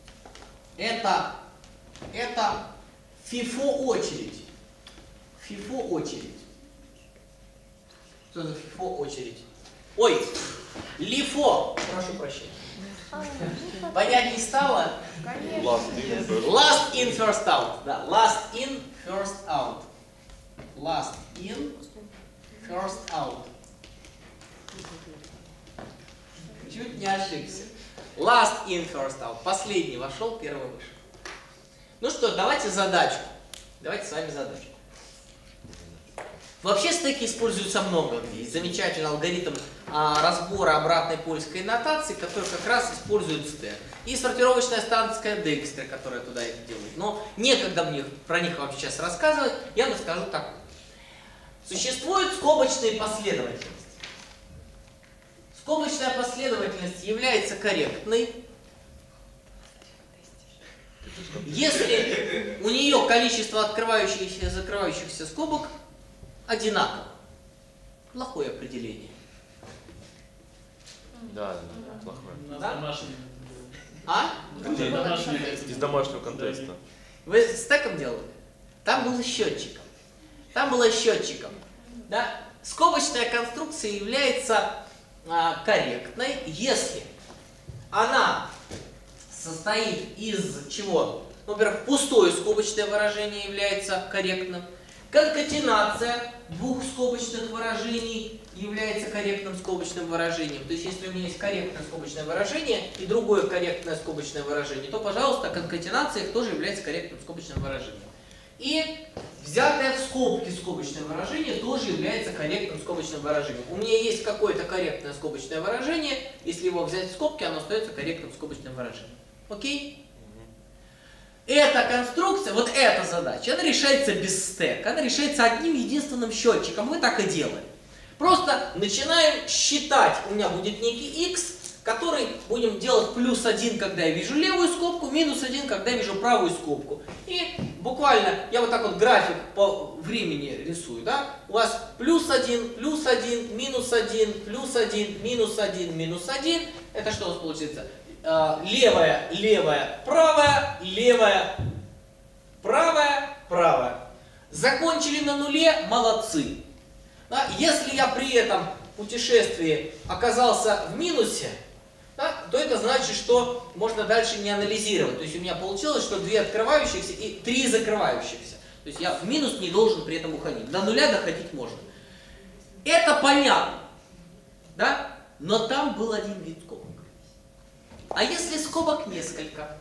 это FIFO очередь. FIFO очередь. Что за FIFO очередь? Ой, LIFO, прошу прощения. Понятней стало? Last in, first. Last in, first out. Да, last in, first out. Last in, first out. Чуть не ошибся. Last in, first out. Последний вошел, первый вышел. Ну что, давайте задачку. Давайте с вами задачку. Вообще стеки используются много где. Есть замечательный алгоритм а, разбора обратной польской нотации, который как раз использует стек. И сортировочная станция Декстер, которая туда это делает. Но некогда мне про них вам сейчас рассказывать, я вам скажу так. Существуют скобочные последовательности. Скобочная последовательность является корректной, если у нее количество открывающихся и закрывающихся скобок одинаково. Плохое определение. Да, да, плохое. Да? А? Из домашнего контеста. Вы с стеком делали? Там было счетчиком. Там было счетчиком. Да? Скобочная конструкция является а, корректной, если она состоит из чего? Ну, во-первых, пустое скобочное выражение является корректным. Конкатенация двух скобочных выражений является корректным скобочным выражением. То есть, если у меня есть корректное скобочное выражение и другое корректное скобочное выражение, то, пожалуйста, конкатенация их тоже является корректным скобочным выражением. И взятое в скобки скобочное выражение тоже является корректным скобочным выражением. У меня есть какое-то корректное скобочное выражение, если его взять в скобки, оно остается корректным скобочным выражением. Окей? Эта конструкция, вот эта задача, она решается без стека, она решается одним единственным счетчиком. Мы так и делаем. Просто начинаем считать. У меня будет некий x, который будем делать плюс один, когда я вижу левую скобку, минус один, когда я вижу правую скобку. И буквально, я вот так вот график по времени рисую, да? У вас плюс один, плюс один, минус один, плюс один, минус один, минус один. Это что у вас получится? Левая, левая, правая, левая, правая, правая. Закончили на нуле, молодцы. Да? Если я при этом путешествии оказался в минусе, да, то это значит, что можно дальше не анализировать. То есть у меня получилось, что две открывающихся и три закрывающихся. То есть я в минус не должен при этом уходить. До нуля доходить можно. Это понятно. Да? Но там был один вид скобок. А если скобок несколько,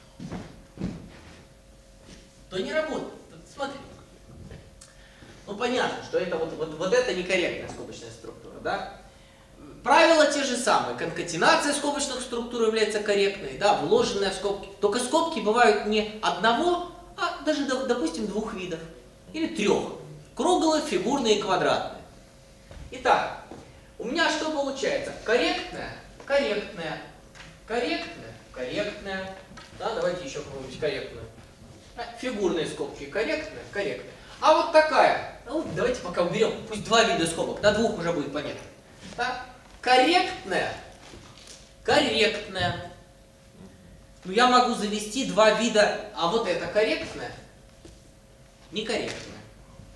то не работает. Смотри. Ну понятно, что это вот, вот, вот это некорректная скобочная структура. Да? Правила те же самые. Конкатенация скобочных структур является корректной, да, вложенная в скобки. Только скобки бывают не одного, а даже, допустим, двух видов. Или трех. Круглые, фигурные и квадратные. Итак, у меня что получается? Корректная, корректная, корректная, корректная. Да, давайте еще какую-нибудь корректную. Фигурные скобки корректная, корректная. А вот такая. Ну, давайте пока уберем. Пусть два вида скобок. До двух уже будет понятно. Да? Корректная, корректная. Ну, я могу завести два вида, а вот это корректная, некорректная.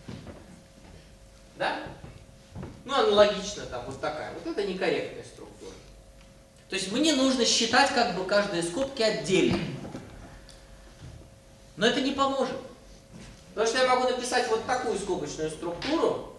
Да? Ну, аналогично там вот такая. Вот это некорректная структура. То есть мне нужно считать как бы каждые скобки отдельно. Но это не поможет. Потому что я могу написать вот такую скобочную структуру,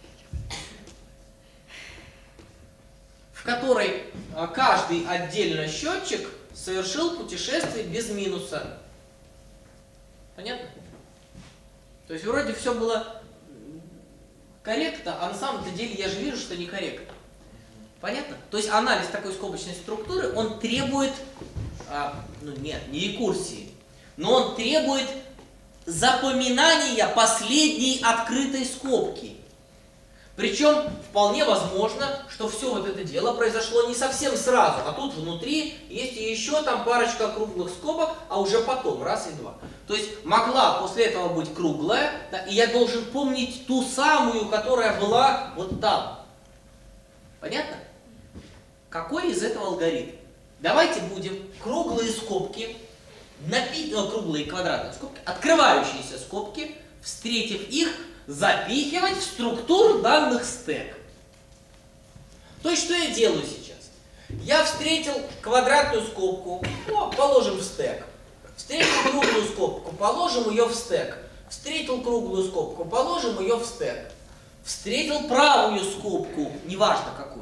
в которой каждый отдельно счетчик совершил путешествие без минуса. Понятно? То есть вроде все было корректно, а на самом-то деле я же вижу, что некорректно. Понятно? То есть анализ такой скобочной структуры, он требует, а, ну нет, не рекурсии, но он требует запоминания последней открытой скобки. Причем вполне возможно, что все вот это дело произошло не совсем сразу, а тут внутри есть еще там парочка круглых скобок, а уже потом раз и два. То есть могла после этого быть круглая, да, и я должен помнить ту самую, которая была вот там. Понятно? Какой из этого алгоритм? Давайте будем круглые скобки, напи... ну, круглые квадратные скобки, открывающиеся скобки, встретив их, запихивать в структуру данных стек. То есть, что я делаю сейчас? Я встретил квадратную скобку, о, положим в стек. Встретил круглую скобку, положим ее в стек. Встретил круглую скобку, положим ее в стек. Встретил правую скобку, неважно какую.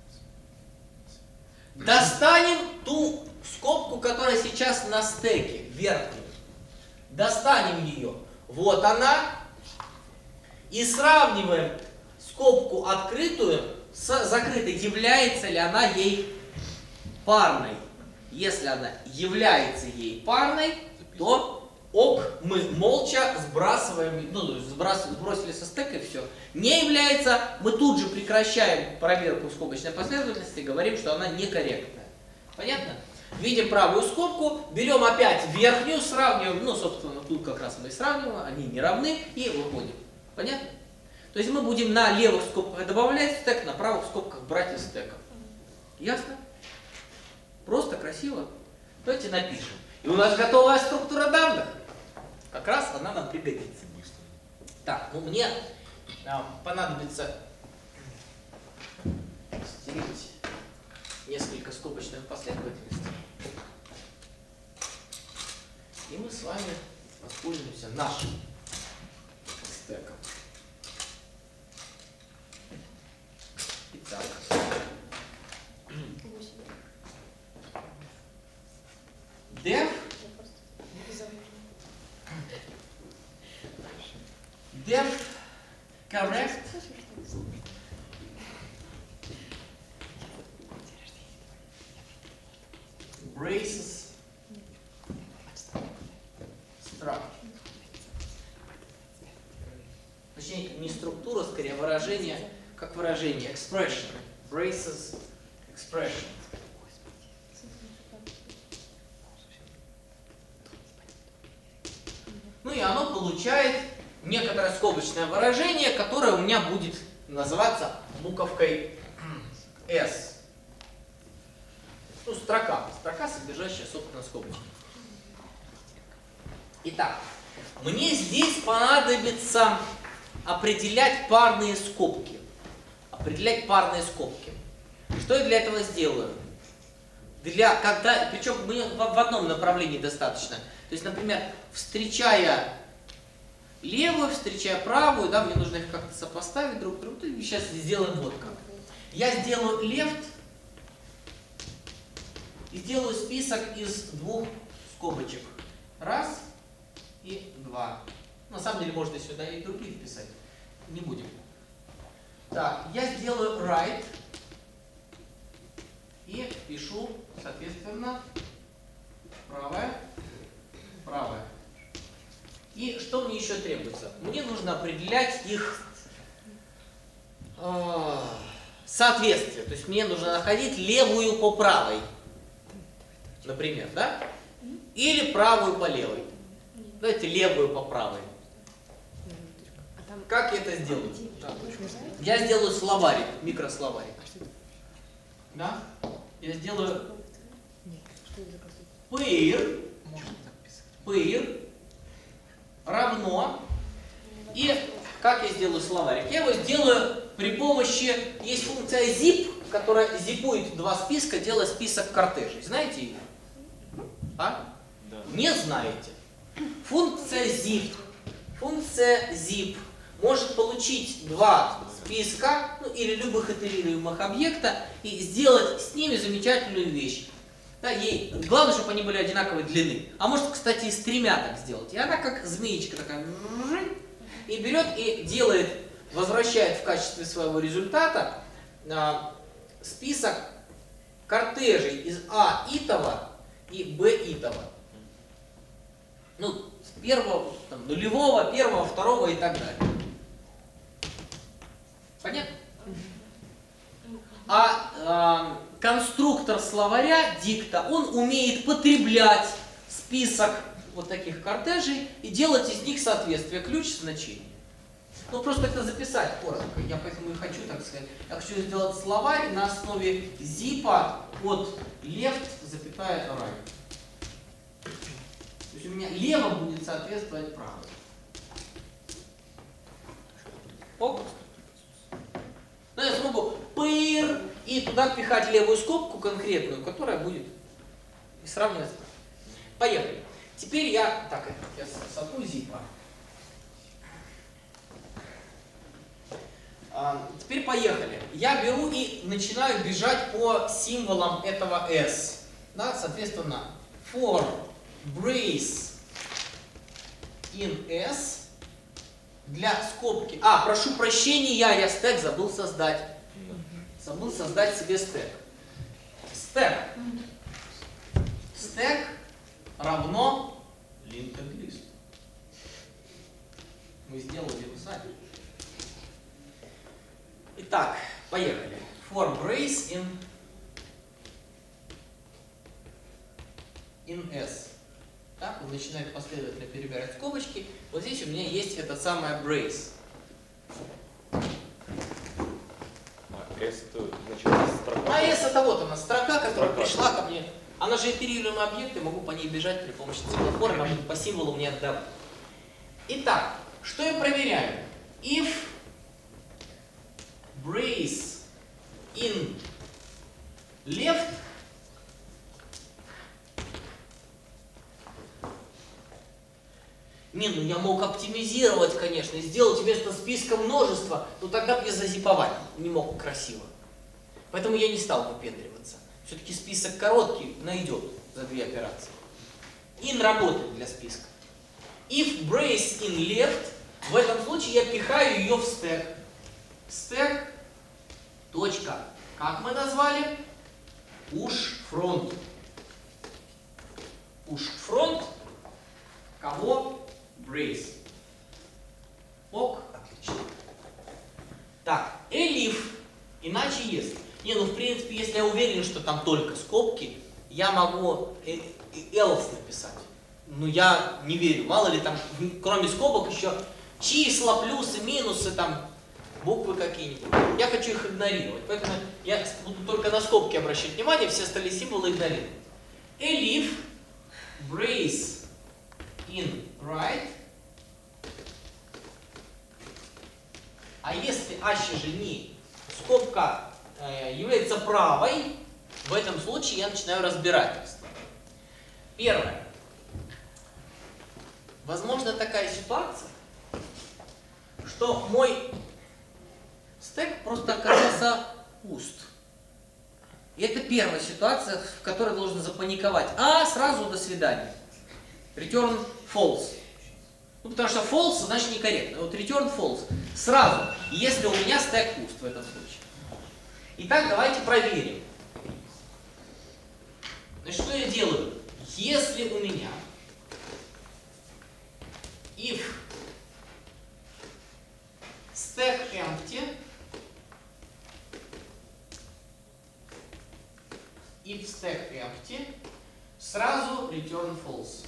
Достанем ту скобку, которая сейчас на стеке, верхнюю. Достанем ее. Вот она. И сравниваем скобку открытую с закрытой. Является ли она ей парной. Если она является ей парной, то ок, мы молча сбрасываем, ну, сбрасываем, сбросили со стека и все. Не является, мы тут же прекращаем проверку скобочной последовательности и говорим, что она некорректная. Понятно? Видим правую скобку, берем опять верхнюю, сравниваем, ну, собственно, тут как раз мы и сравниваем, они не равны, и выходим. Понятно? То есть мы будем на левых скобках добавлять стек, на правых скобках брать из стека. Ясно? Просто, красиво. Давайте напишем. И у нас готовая структура данных. Как раз она нам пригодится. Так, ну мне а, понадобится стереть несколько скобочных последовательностей. И мы с вами воспользуемся нашим стеком. Итак. Def Def correct braces structure. Точнее, не структура, скорее выражение, как выражение expression. Braces expression. Ну и оно получает некоторое скобочное выражение, которое у меня будет называться буковкой S. Ну, строка. Строка, содержащая, собственно, скобочку. Итак, мне здесь понадобится определять парные скобки. Определять парные скобки. Что я для этого сделаю? для когда, причем мне в, в одном направлении достаточно. То есть, например, встречая левую, встречая правую, да, мне нужно их как-то сопоставить друг к другу. Сейчас сделаем вот как. Я сделаю left и сделаю список из двух скобочек. Раз и два. На самом деле можно сюда и другие вписать. Не будем. Так, я сделаю right и пишу, соответственно, правая, правая. И что мне еще требуется? Мне нужно определять их э, соответствие. То есть мне нужно находить левую по правой, например, да? Или правую по левой. Давайте левую по правой. Как я это сделаю? Я сделаю словарик, микрословарик. Да? Я сделаю pair, pair равно. И как я сделаю словарик? Я его сделаю при помощи, есть функция zip, которая зипует два списка, делая список кортежей. Знаете ее? А? Да. Не знаете. Функция zip, функция zip может получить два списка, ну, или любых итерируемых объекта и сделать с ними замечательную вещь. Да, ей, главное, чтобы они были одинаковой длины. А может, кстати, и с тремя так сделать. И она как змеечка такая, и берет и делает, возвращает в качестве своего результата а, список кортежей из А итого и Б итого. Ну, с первого, там, нулевого, первого, второго и так далее. Понятно? А э, конструктор словаря дикта, он умеет потреблять список вот таких кортежей и делать из них соответствие, ключ значений. Ну, просто это записать коротко. Я поэтому и хочу, так сказать. Я хочу сделать словарь на основе зипа от left, запятая right. То есть у меня лево будет соответствовать право. Ок. Ну, я смогу pair и туда пихать левую скобку конкретную, которая будет и сравнивать. Поехали. Теперь я, так, я сотру зипа. А, теперь поехали. Я беру и начинаю бежать по символам этого S. Да, соответственно, for brace in S для скобки. А, прошу прощения, я стэк забыл создать. Забыл создать себе стэк. Стэк. Стэк равно linked list. Мы сделали его сами. Итак, поехали. For brace in, in S. Так, он начинает последовательно перебирать скобочки. Вот здесь у меня есть это самое brace. А S это значит строка? А S это вот она, строка, которая Строка. пришла ко мне. Она же итерируемый объект, я могу по ней бежать при помощи семафора, она будет по символу мне отдавать. Итак, что я проверяю? If brace in left Не, ну я мог оптимизировать, конечно, и сделать вместо списка множество, но тогда бы я зазиповать не мог красиво. Поэтому я не стал выпендриваться. Все-таки список короткий найдет за две операции. In работает для списка. If brace in left, в этом случае я пихаю ее в стэк. Стэк, точка. Как мы назвали? Push front. Push front. Кого? Brace. Ок, отлично. Так, elif, иначе если. Не, ну в принципе, если я уверен, что там только скобки, я могу else написать. Но я не верю. Мало ли там, кроме скобок, еще числа, плюсы, минусы, там, буквы какие-нибудь. Я хочу их игнорировать. Поэтому я буду только на скобки обращать внимание, все остальные символы игнорировать. Elif, brace in right. А если аще же не скобка э, является правой, В этом случае я начинаю разбирательство. Первое. Возможно такая ситуация, что мой стек просто оказался пуст. И это первая ситуация, в которой должен запаниковать. А, сразу до свидания. Return false. Ну, потому что false значит некорректно. Вот return false. Сразу, если у меня стек пуст в этом случае. Итак, давайте проверим. Значит, что я делаю? Если у меня if stack empty, if stack empty, сразу return false.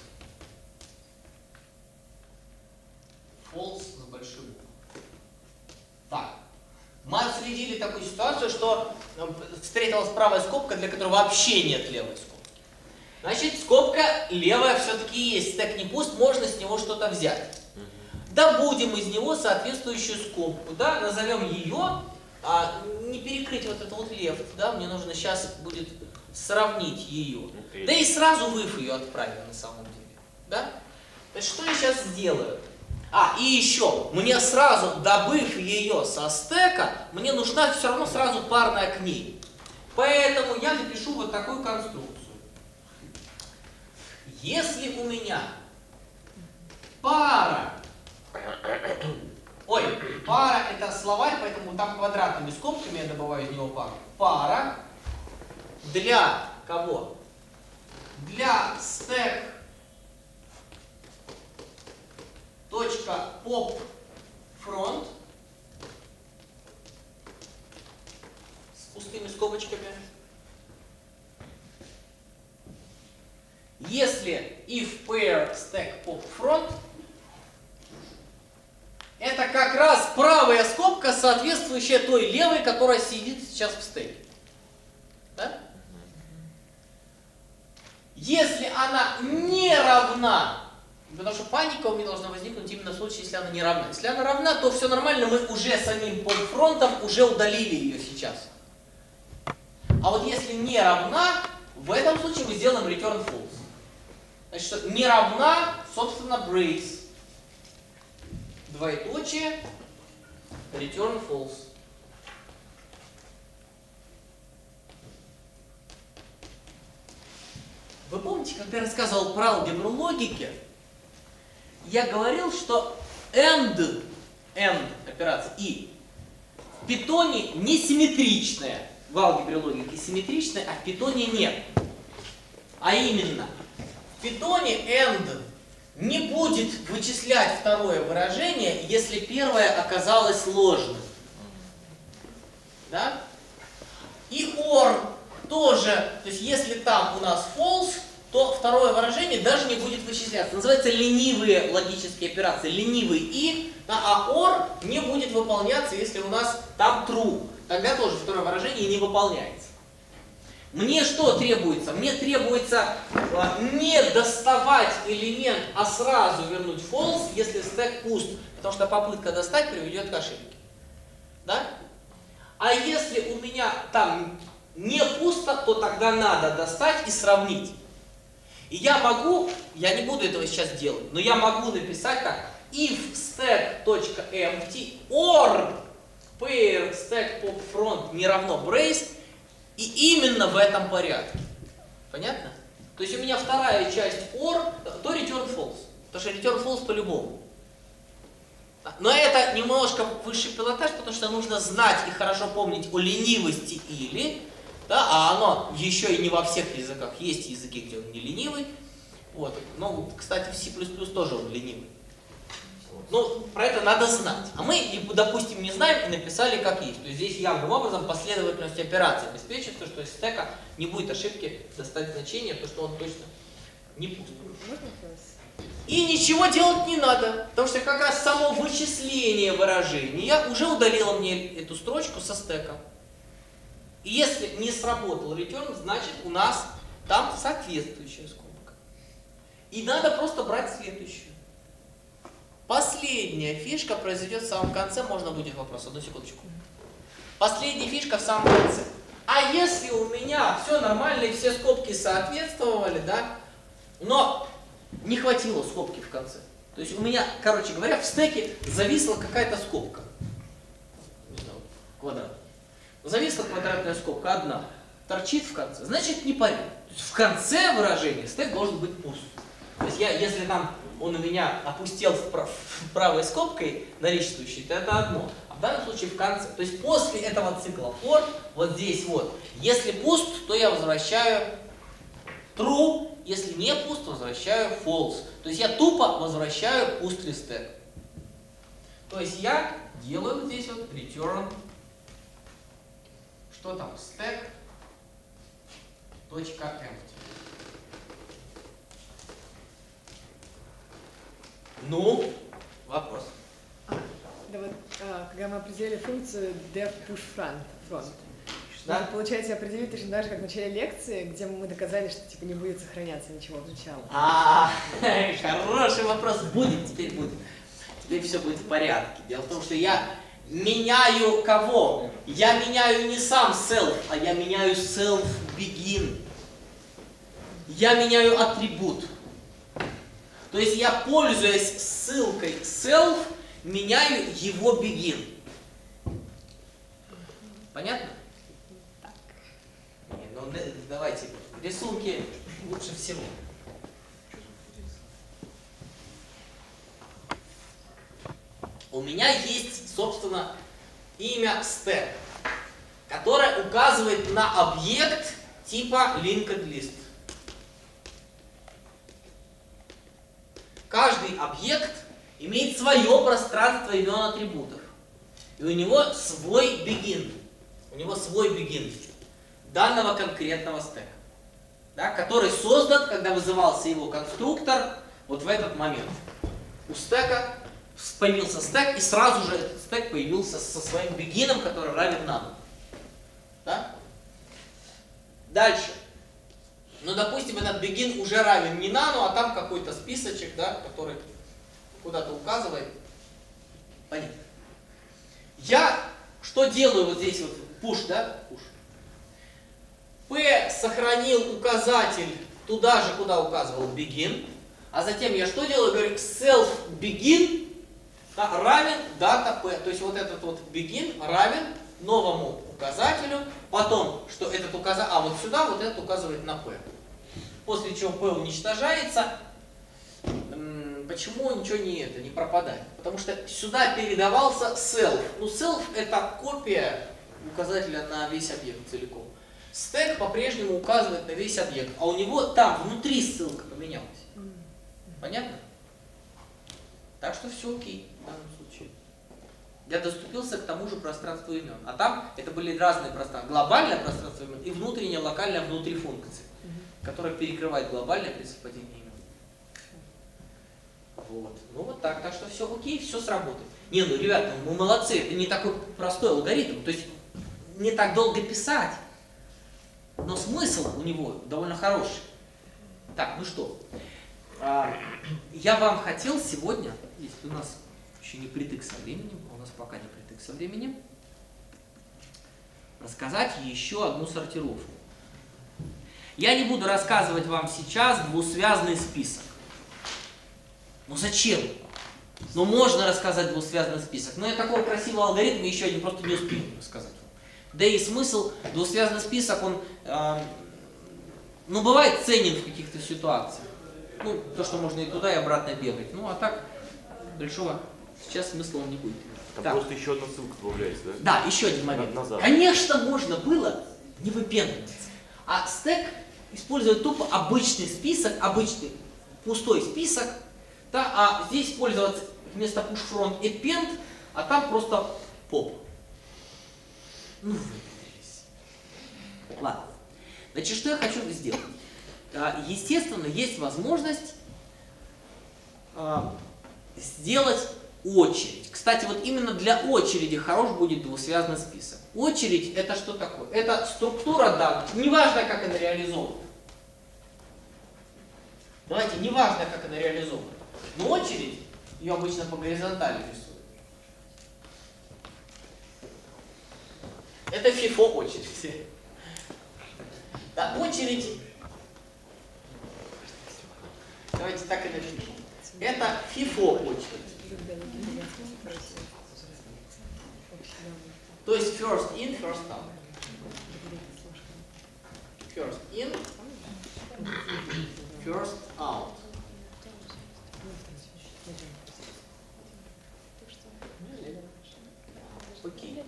False с большой буквы. Так. Мы отследили такую ситуацию, что встретилась правая скобка, для которой вообще нет левой скобки. Значит, скобка левая все-таки есть. Стек не пуст, можно с него что-то взять. Добудем из него соответствующую скобку. Да? Назовем ее, а не перекрыть вот это вот left. Да? Мне нужно сейчас будет сравнить ее. Да и сразу в if ее отправим на самом деле. Да? Значит, что я сейчас сделаю? А, и еще, мне сразу, добыв ее со стека, мне нужна все равно сразу парная к ней. Поэтому я напишу вот такую конструкцию. Если у меня пара, ой, пара это словарь, поэтому там квадратными скобками я добавляю из него пару. Пара для кого? Для стек точка pop front с пустыми скобочками. Если if pair stack pop front, это как раз правая скобка, соответствующая той левой, которая сидит сейчас в стеке. Да? Если она не равна, потому что паника у меня должна возникнуть именно в случае, если она не равна. Если она равна, то все нормально, мы уже самим подфронтом уже удалили ее сейчас. А вот если не равна, в этом случае мы сделаем return false. Значит, что не равна, собственно, brace. Двоеточие, return false. Вы помните, когда я рассказывал про алгебру логики, я говорил, что AND, AND операция и в питоне не симметричная. В алгебре логики симметричная, а в питоне нет. А именно, в питоне AND не будет вычислять второе выражение, если первое оказалось ложным. Да? И OR тоже, то есть если там у нас false, то второе выражение даже не будет вычисляться. Называется ленивые логические операции, ленивый и, а OR не будет выполняться, если у нас там true. Тогда тоже второе выражение не выполняется. Мне что требуется? Мне требуется не доставать элемент, а сразу вернуть false, если стек пуст, потому что попытка достать приведет к ошибке. Да? А если у меня там не пусто, то тогда надо достать и сравнить. И я могу, я не буду этого сейчас делать, но я могу написать так: if stack.empty or pair stack pop front не равно brace, и именно в этом порядке. Понятно? То есть у меня вторая часть or, то return false. Потому что return false по-любому. Но это немножко высший пилотаж, потому что нужно знать и хорошо помнить о ленивости или, да, а оно еще и не во всех языках. Есть языки, где он не ленивый. Вот. Ну, кстати, в C++ тоже он ленивый. Ну, про это надо знать. А мы, допустим, не знаем и написали как есть. То есть здесь явным образом последовательность операций обеспечивается, что из стека не будет ошибки достать значение, то что он точно не пуст. И ничего делать не надо, потому что как раз само вычисление выражения уже удалило мне эту строчку со стека. И если не сработал return, значит у нас там соответствующая скобка. И надо просто брать следующую. Последняя фишка произойдет в самом конце, можно будет вопрос, одну секундочку. Последняя фишка в самом конце. А если у меня все нормально и все скобки соответствовали, да, но не хватило скобки в конце. То есть у меня, короче говоря, в стеке зависла какая-то скобка. Не знаю, квадрат. Зависла квадратная скобка одна. Торчит в конце. Значит, непорядок. То есть в конце выражения стек должен быть пуст. То есть я, если там он у меня опустел в прав, правой скобкой наличествующей, то это одно. А в данном случае в конце. То есть после этого цикла for, вот здесь вот, если пуст, то я возвращаю true. Если не пуст, возвращаю false. То есть я тупо возвращаю пустый стек. То есть я делаю вот здесь вот return. Что там? Stack. Точка empty. Ну, вопрос. А, да вот, а, когда мы определили функцию def push front, front, Да? мы, получается, определили точно так же, как в начале лекции, где мы доказали, что типа не будет сохраняться ничего от начала. А, хороший вопрос. Будет, теперь будет. Теперь все будет в порядке. Дело в том, что я меняю кого? Я меняю не сам self, а я меняю self begin. Я меняю атрибут. То есть я, пользуясь ссылкой self, меняю его begin. Понятно? Не, ну давайте, рисунки лучше всего. У меня есть, собственно, имя stack, которое указывает на объект типа linked list. Каждый объект имеет свое пространство имен атрибутов. И у него свой begin. У него свой begin данного конкретного стека, да, который создан, когда вызывался его конструктор, вот в этот момент. У стека появился стек, и сразу же этот стек появился со своим бегином, который равен нану. Да? Дальше. Ну, допустим, этот бегин уже равен не нану, а там какой-то списочек, да, который куда-то указывает. Понятно. Я что делаю вот здесь вот? Push, да? Push. P сохранил указатель туда же, куда указывал begin. А затем я что делаю? Говорю, self begin, да, равен дата P. То есть вот этот вот begin равен новому указателю. Потом, что этот указатель, а вот сюда вот этот указывает на P. После чего P уничтожается. Почему ничего не это не пропадает? Потому что сюда передавался self. Ну, self это копия указателя на весь объект целиком. Стек по-прежнему указывает на весь объект, а у него там внутри ссылка поменялась. Понятно? Так что все окей в данном случае. Я доступился к тому же пространству имен. А там это были разные пространства. Глобальное пространство имен и внутреннее, локальное внутри функции, которое перекрывает глобальное при совпадении имен. Вот. Ну вот так. Так что все окей, все сработает. Не, ну ребята, мы молодцы. Это не такой простой алгоритм. То есть не так долго писать. Но смысл у него довольно хороший. Так, ну что. Я вам хотел сегодня, если у нас еще не притык со временем, а у нас пока не притык со временем, рассказать еще одну сортировку. Я не буду рассказывать вам сейчас двусвязный список. Ну зачем? Ну можно рассказать двусвязный список, но я такого красивого алгоритма еще один просто не успею рассказать вам. Да и смысл, двусвязный список, он, э, ну бывает ценен в каких-то ситуациях. Ну, то, что можно и туда, и обратно бегать. Ну, а так, большого сейчас смысла он не будет. Там Так. просто еще одна ссылка добавляется, да? Да, еще один момент. Назад. Конечно, можно было не выпендриваться. А стек использует тупо обычный список, обычный пустой список, да, а здесь пользоваться вместо push front append, а там просто pop. Ну, выпендрились. Ладно. Значит, что я хочу сделать? Естественно, есть возможность сделать очередь. Кстати, вот именно для очереди хорош будет двусвязный список. Очередь это что такое? Это структура данных, неважно, как она реализована. Давайте, неважно, как она реализована. Но очередь, ее обычно по горизонтали рисуют. Это фифо очередь. Да, очередь, давайте так и напишем. Это фифо очередь. То есть first in, first out. First in, first out. Окей.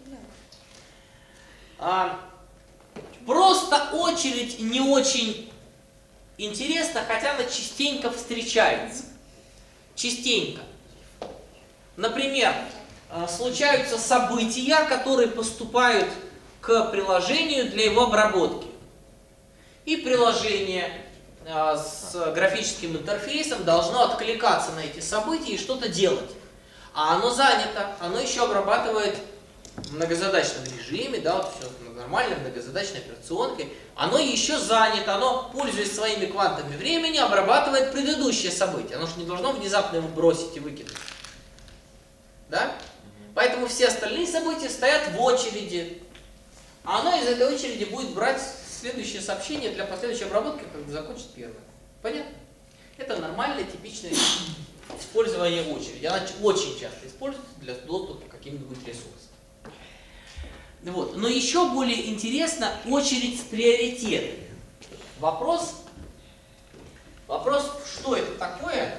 А, просто очередь не очень интересна, хотя она частенько встречается. Частенько. Например, случаются события, которые поступают к приложению для его обработки. И приложение с графическим интерфейсом должно откликаться на эти события и что-то делать. А оно занято, оно еще обрабатывает в многозадачном режиме, да, вот все нормально, многозадачной операционкой. Оно еще занято, оно, пользуясь своими квантами времени, обрабатывает предыдущее событие. Оно же не должно внезапно его бросить и выкинуть. Да? Поэтому все остальные события стоят в очереди. А оно из этой очереди будет брать следующее сообщение для последующей обработки, когда закончит первое. Понятно? Это нормальное, типичное использование очереди. Она очень часто используется для доступа к каким-нибудь ресурсам. Вот. Но еще более интересна очередь с приоритетами. Вопрос, вопрос, что это такое?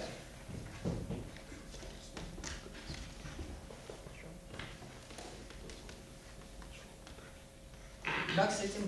Как с этим?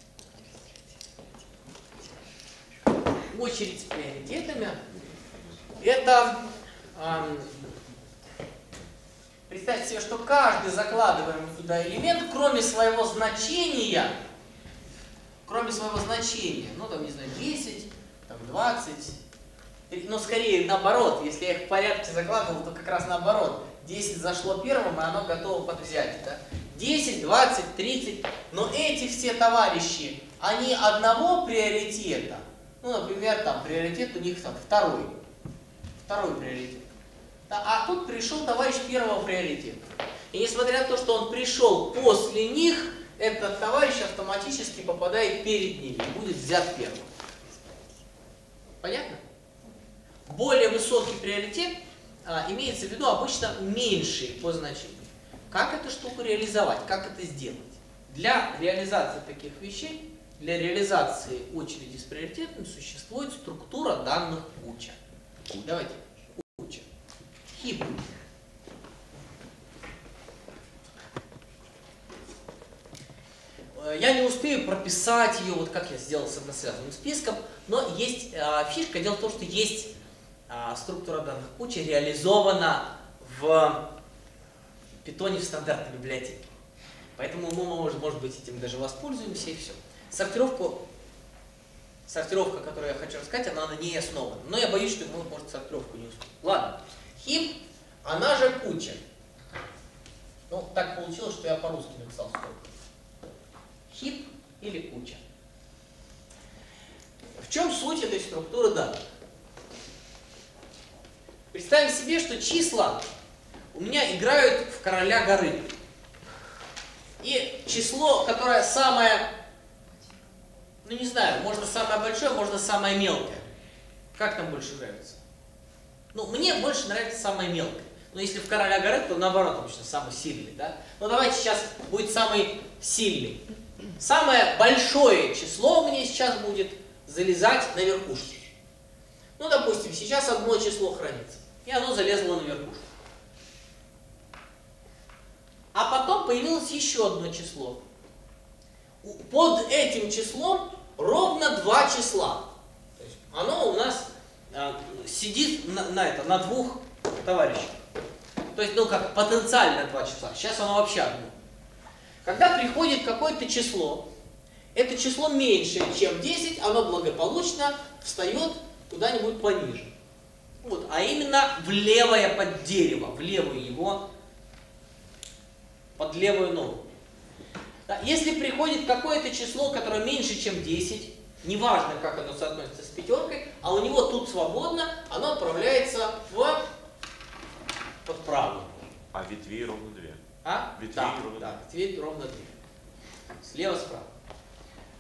Очередь с приоритетами. Это, эм, представьте себе, что каждый закладываемый туда элемент, кроме своего значения, кроме своего значения, ну там, не знаю, десять, там, двадцать, но скорее наоборот, если я их в порядке закладывал, то как раз наоборот. десять зашло первым, и оно готово под взятие. Да? десять, двадцать, тридцать, но эти все товарищи, они одного приоритета, ну, например, там приоритет у них там второй, второй приоритет. Да, а тут пришел товарищ первого приоритета. И несмотря на то, что он пришел после них, этот товарищ автоматически попадает перед ними и будет взят первым. Понятно? Более высокий приоритет а, имеется в виду обычно меньший по значению. Как эту штуку реализовать? Как это сделать? Для реализации таких вещей, для реализации очереди с приоритетом существует структура данных куча. Давайте. Куча. Хип. Я не успею прописать ее, вот как я сделал с односвязанным списком, но есть а, фишка. Дело в том, что есть а, структура данных куча, реализована в Python в стандартной библиотеке. Поэтому мы, может, может быть, этим даже воспользуемся и все. Сортировку, сортировка, которую я хочу рассказать, она на ней основана. Но я боюсь, что мы, может, сортировку не успеем. Ладно. Хип, она же куча. Ну, так получилось, что я по-русски написал сколько. Хип или куча. В чем суть этой структуры данных? Представим себе, что числа у меня играют в короля горы. И число, которое самое, ну не знаю, можно самое большое, можно самое мелкое. Как нам больше нравится? Ну, мне больше нравится самое мелкое. Но если в короля горы, то наоборот, обычно самый сильный, да? Но давайте сейчас будет самый сильный. Самое большое число у меня сейчас будет залезать на верхушку. Ну, допустим, сейчас одно число хранится. И оно залезло на верхушку. А потом появилось еще одно число. Под этим числом ровно два числа. То есть оно у нас а, сидит на, на, это, на двух товарищах. То есть, ну как, потенциально два числа. Сейчас оно вообще одно. Когда приходит какое-то число, это число меньше, чем десять, оно благополучно встает куда-нибудь пониже. Вот, а именно в левое под дерево, в левую его, под левую ногу. Да, если приходит какое-то число, которое меньше, чем десять, неважно, как оно соотносится с пятеркой, а у него тут свободно, оно отправляется в под правую. А ветвей ровно две. А? Ветвей да, ровно да, ветвей ровно две. Слева, справа.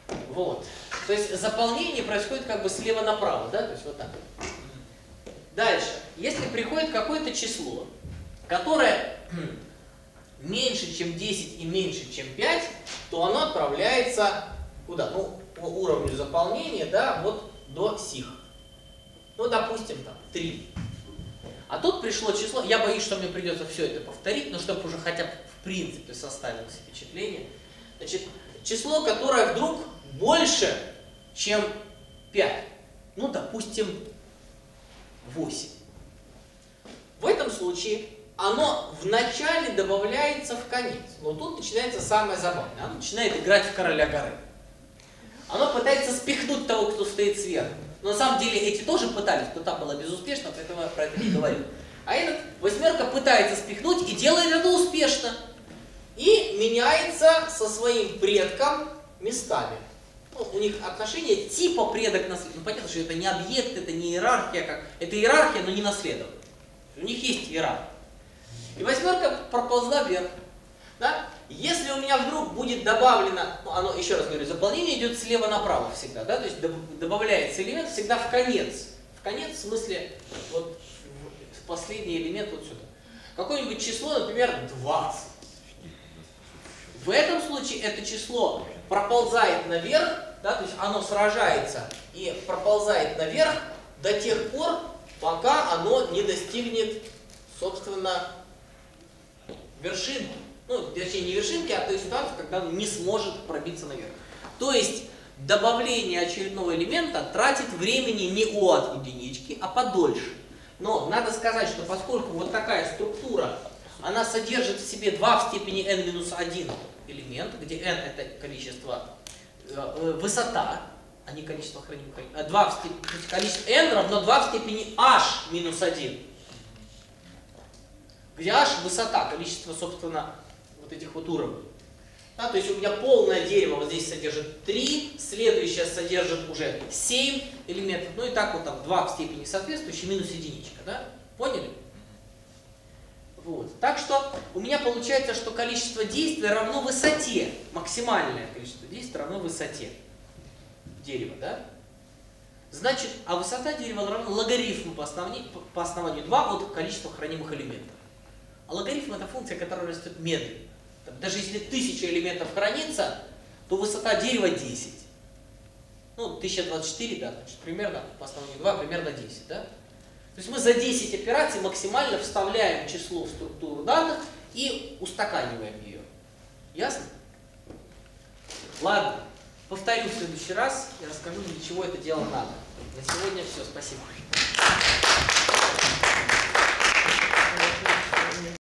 Вот. То есть заполнение происходит как бы слева направо, да, то есть вот так. Дальше. Если приходит какое-то число, которое меньше, чем десять и меньше, чем пять, то оно отправляется куда? Ну, по уровню заполнения, да, вот до сих. Ну, допустим, там, три. А тут пришло число, я боюсь, что мне придется все это повторить, но чтобы уже хотя бы в принципе составилось впечатление. Значит, число, которое вдруг больше, чем пять. Ну, допустим, восемь. В этом случае оно вначале добавляется в конец. Но тут начинается самое забавное. Оно начинает играть в короля горы. Оно пытается спихнуть того, кто стоит сверху. Но на самом деле эти тоже пытались, но там было безуспешно, поэтому я про это не говорю. А этот восьмерка пытается спихнуть и делает это успешно. И меняется со своим предком местами. Ну, у них отношения типа предок-наследник. Ну, понятно, что это не объект, это не иерархия. Как... Это иерархия, но не наследование. У них есть иерархия. И восьмерка проползла вверх. Да? Если у меня вдруг будет добавлено, ну, оно, еще раз говорю, заполнение идет слева направо всегда, да? То есть добавляется элемент всегда в конец. В конец, в смысле, вот в последний элемент вот сюда. Какое-нибудь число, например, двадцать. В этом случае это число проползает наверх, да, то есть оно сражается и проползает наверх до тех пор, пока оно не достигнет, собственно, вершинки. Ну, точнее, не вершинки, а той ситуации, когда он не сможет пробиться наверх. То есть добавление очередного элемента тратит времени не от единички, а подольше. Но надо сказать, что поскольку вот такая структура, она содержит в себе два в степени n минус один элемента, где n это количество, э, высота, а не количество хранимых элементов. два в степени, то есть количество n равно два в степени h минус один. Где h высота, количество, собственно, вот этих вот уровней. Да, то есть у меня полное дерево вот здесь содержит три, следующее содержит уже семь элементов, ну и так вот там два в степени соответствующие минус единичка, да? Поняли? Вот. Так что у меня получается, что количество действий равно высоте, максимальное количество действий равно высоте дерева, да? Значит, а высота дерева равна логарифму по основанию, по основанию два от количества хранимых элементов. А логарифм это функция, которая растет медленно. Даже если тысяча элементов хранится, то высота дерева десять. Ну, тысяча двадцать четыре, да, значит, примерно по основанию два, примерно десять, да? То есть мы за десять операций максимально вставляем число в структуру данных и устаканиваем ее. Ясно? Ладно, повторю в следующий раз и расскажу, для чего это дело надо. На сегодня все, спасибо.